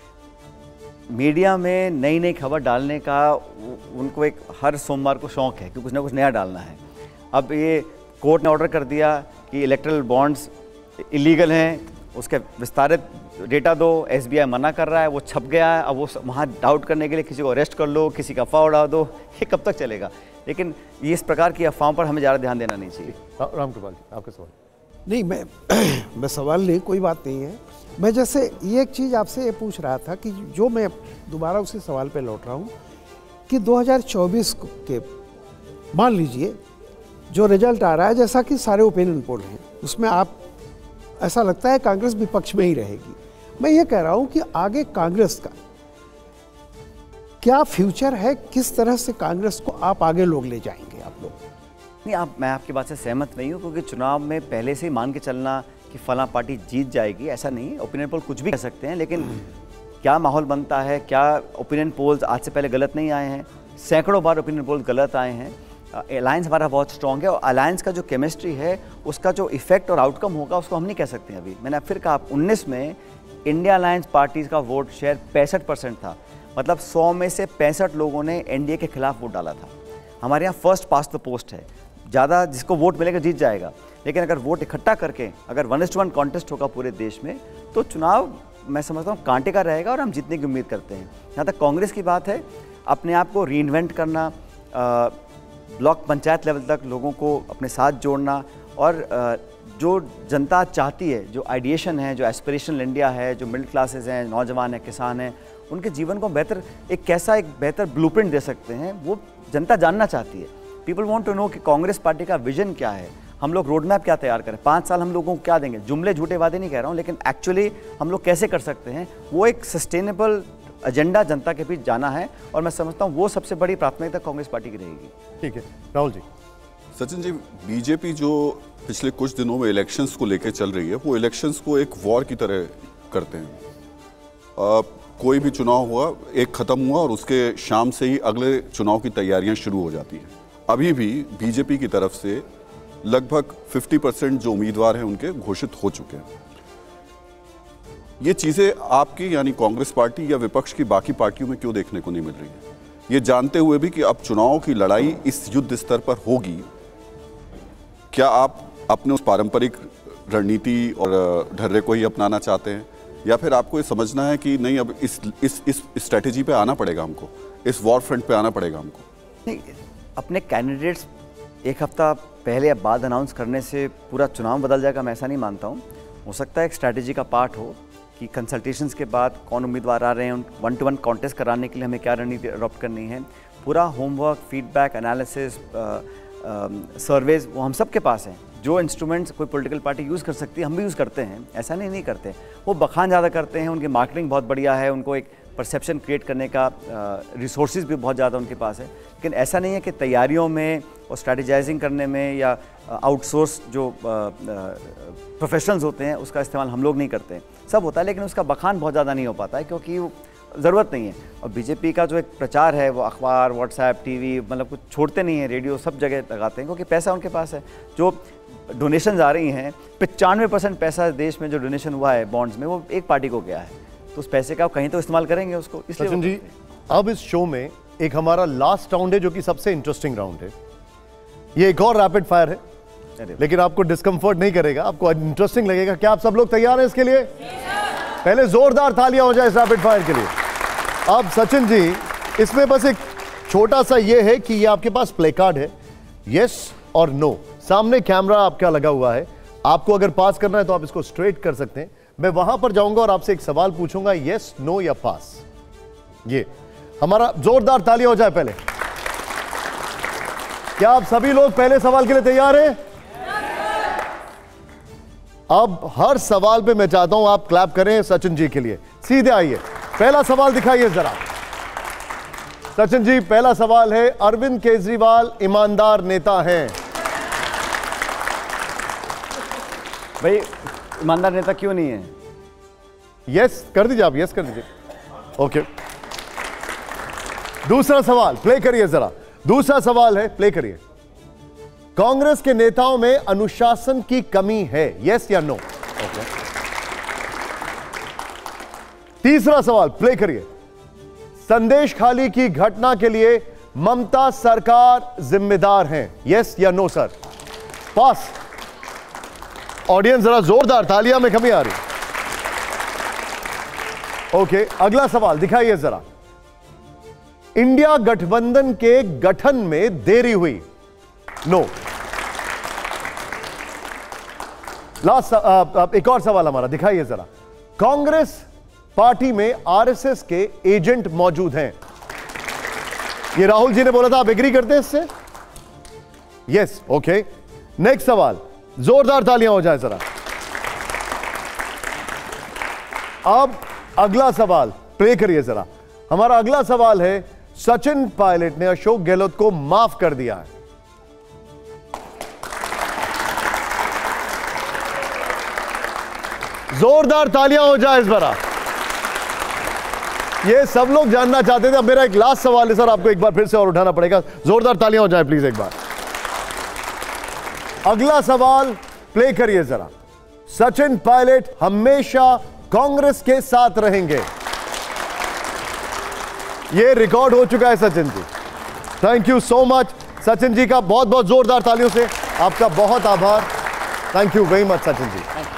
मीडिया में नई नई खबर डालने का उनको एक हर सोमवार को शौक है कि कुछ ना कुछ नया डालना है। अब ये कोर्ट ने ऑर्डर कर दिया कि इलेक्ट्रल बॉन्ड्स इलीगल हैं, उसके विस्तारित डेटा दो, एसबीआई मना कर रहा है, वो छप गया है, अब वो वहाँ डाउट करने के लिए किसी को अरेस्ट कर लो, किसी का अफवाह उड़ा दो, ये कब तक चलेगा? लेकिन ये इस प्रकार की अफवाहों पर हमें ज़्यादा ध्यान देना नहीं चाहिए। रामकृपाल जी, आपका सवाल। नहीं, मैं सवाल नहीं, कोई बात नहीं है। मैं जैसे ये एक चीज़ आपसे ये पूछ रहा था कि जो मैं दोबारा उसी सवाल पे लौट रहा हूँ कि 2024 के मान लीजिए जो रिजल्ट आ रहा है, जैसा कि सारे ओपिनियन पोल हैं, उसमें आप ऐसा लगता है कांग्रेस विपक्ष में ही रहेगी। मैं ये कह रहा हूँ कि आगे कांग्रेस का क्या फ्यूचर है, किस तरह से कांग्रेस को आप आगे लोग ले जाएंगे आप लोग? नहीं, मैं आपकी बात से सहमत नहीं हूँ, क्योंकि चुनाव में पहले से ही मान के चलना कि फलां पार्टी जीत जाएगी, ऐसा नहीं है। ओपिनियन पोल कुछ भी कह सकते हैं, लेकिन क्या माहौल बनता है, क्या ओपिनियन पोल्स आज से पहले गलत नहीं आए हैं, सैकड़ों बार ओपिनियन पोल्स गलत आए हैं। अलायंस हमारा बहुत स्ट्रॉन्ग है, और अलायंस का जो केमिस्ट्री है, उसका जो इफेक्ट और आउटकम होगा उसको हम नहीं कह सकते हैं अभी। मैंने फिर कहा, 19 में इंडिया अलायंस पार्टीज़ का वोट शेयर 65% था, मतलब 100 में से 65 लोगों ने एनडीए के खिलाफ वोट डाला था। हमारे यहाँ फर्स्ट पास्ट द पोस्ट है, ज़्यादा जिसको वोट मिलेगा जीत जाएगा। लेकिन अगर वोट इकट्ठा करके अगर 1:1 कॉन्टेस्ट होगा पूरे देश में, तो चुनाव मैं समझता हूँ कांटे का रहेगा, और हम जीतने की उम्मीद करते हैं। जहाँ तक कांग्रेस की बात है, अपने आप को रीइन्वेंट करना, ब्लॉक पंचायत लेवल तक लोगों को अपने साथ जोड़ना, और जो जनता चाहती है, जो आइडिएशन है, जो एस्पिरेशनल इंडिया है, जो मिडिल क्लासेस हैं, नौजवान हैं, किसान हैं, उनके जीवन को बेहतर एक बेहतर ब्लूप्रिंट दे सकते हैं, वो जनता जानना चाहती है। पीपल वांट टू नो कि कांग्रेस पार्टी का विजन क्या है, हम लोग रोड मैप क्या तैयार करें, 5 साल हम लोगों को क्या देंगे। जुमले झूठे वादे नहीं कह रहा हूँ, लेकिन एक्चुअली हम लोग कैसे कर सकते हैं, वो एक सस्टेनेबल एजेंडा जनता के बीच जाना है, और मैं समझता हूँ वो सबसे बड़ी प्राथमिकता कांग्रेस पार्टी की रहेगी। ठीक है, राहुल जी। सचिन जी, बीजेपी जो पिछले कुछ दिनों में इलेक्शंस को लेकर चल रही है, वो इलेक्शंस को एक वॉर की तरह करते हैं। कोई भी चुनाव हुआ, एक खत्म हुआ और उसके शाम से ही अगले चुनाव की तैयारियां शुरू हो जाती हैं। अभी भी बीजेपी की तरफ से लगभग 50% जो उम्मीदवार हैं उनके घोषित हो चुके हैं। ये चीज़ें आपकी यानी कांग्रेस पार्टी या विपक्ष की बाकी पार्टियों में क्यों देखने को नहीं मिल रही है, ये जानते हुए भी कि अब चुनाव की लड़ाई इस युद्ध स्तर पर होगी? क्या आप अपने उस पारंपरिक रणनीति और ढर्रे को ही अपनाना चाहते हैं, या फिर आपको ये समझना है कि नहीं, अब इस स्ट्रेटेजी पे आना पड़ेगा हमको, इस वॉर फ्रंट पे आना पड़ेगा हमको? नहीं, अपने कैंडिडेट्स एक हफ्ता पहले या बाद अनाउंस करने से पूरा चुनाव बदल जाएगा, मैं ऐसा नहीं मानता हूँ। हो सकता है एक स्ट्रैटेजी का पार्ट हो कि कंसल्टेशंस के बाद कौन उम्मीदवार आ रहे हैं, 1-to-1 कॉन्टेस्ट कराने के लिए हमें क्या रणनीति अडॉप्ट करनी है। पूरा होमवर्क, फीडबैक, एनालिसिस, सर्वेज वो हम सब के पास हैं। जो इंस्ट्रूमेंट्स कोई पॉलिटिकल पार्टी यूज़ कर सकती है हम भी यूज़ करते हैं, ऐसा नहीं करते। वो बखान ज़्यादा करते हैं, उनकी मार्केटिंग बहुत बढ़िया है, उनको एक परसेप्शन क्रिएट करने का रिसोर्सेज भी बहुत ज़्यादा उनके पास है। लेकिन ऐसा नहीं है कि तैयारियों में और स्ट्रैटेजाइजिंग करने में या आउटसोर्स जो प्रोफेशनल्स होते हैं उसका इस्तेमाल हम लोग नहीं करते। सब होता है लेकिन उसका बखान बहुत ज़्यादा नहीं हो पाता है क्योंकि ज़रूरत नहीं है। और बीजेपी का जो एक प्रचार है वो अखबार, व्हाट्सएप, टीवी, मतलब कुछ छोड़ते नहीं है, रेडियो सब जगह लगाते हैं क्योंकि पैसा उनके पास है। जो डोनेशन आ रही हैं 95% पैसा देश में जो डोनेशन हुआ है बॉन्ड्स में वो एक पार्टी को गया है, तो उस पैसे का कहीं तो इस्तेमाल करेंगे उसको। इसलिए सचिन जी, अब इस शो में एक हमारा लास्ट राउंड है जो कि सबसे इंटरेस्टिंग राउंड है। ये एक और रैपिड फायर है लेकिन आपको डिस्कम्फर्ट नहीं करेगा, आपको इंटरेस्टिंग लगेगा। क्या आप सब लोग तैयार हैं इसके लिए? पहले जोरदार तालियां हो जाए इस रैपिड फायर के लिए। अब सचिन जी, इसमें बस एक छोटा सा ये है कि ये आपके पास प्ले कार्ड है, यस और नो। सामने कैमरा आपका लगा हुआ है, आपको अगर पास करना है तो आप इसको स्ट्रेट कर सकते हैं। मैं वहां पर जाऊंगा और आपसे एक सवाल पूछूंगा, यस, नो या पास। ये हमारा जोरदार तालियां हो जाए पहले। क्या आप सभी लोग पहले सवाल के लिए तैयार हैं? अब हर सवाल पे मैं चाहता हूं आप क्लैप करें सचिन जी के लिए। सीधे आइए, पहला सवाल दिखाइए जरा। सचिन जी, पहला सवाल है, अरविंद केजरीवाल ईमानदार नेता हैं? भाई ईमानदार नेता क्यों नहीं है? यस कर दीजिए, आप यस कर दीजिए। ओके, दूसरा सवाल प्ले करिए जरा। दूसरा सवाल है, प्ले करिए। कांग्रेस के नेताओं में अनुशासन की कमी है, यस या नो? ओके। तीसरा सवाल प्ले करिए। संदेश खाली की घटना के लिए ममता सरकार जिम्मेदार है, यस या नो सर? पास। ऑडियंस जरा जोरदार तालियां में कमी आ रही। ओके, अगला सवाल दिखाइए जरा। इंडिया गठबंधन के गठन में देरी हुई, नो। लास्ट एक और सवाल हमारा, दिखाइए जरा। कांग्रेस पार्टी में आरएसएस के एजेंट मौजूद हैं, ये राहुल जी ने बोला था, आप एग्री करते हैं इससे? Yes, okay. नेक्स्ट सवाल, जोरदार तालियां हो जाए जरा। अब अगला सवाल प्ले करिए जरा। हमारा अगला सवाल है, सचिन पायलट ने अशोक गहलोत को माफ कर दिया है, जोरदार तालियां हो जाए इस बार। ये सब लोग जानना चाहते थे। अब मेरा एक लास्ट सवाल है सर, आपको एक बार फिर से और उठाना पड़ेगा, जोरदार तालियां हो जाए प्लीज एक बार। अगला सवाल प्ले करिए जरा। सचिन पायलट हमेशा कांग्रेस के साथ रहेंगे, ये रिकॉर्ड हो चुका है Sachin ji. Thank you so much Sachin ji का बहुत बहुत जोरदार तालियों से आपका बहुत आभार। Thank you very much Sachin ji.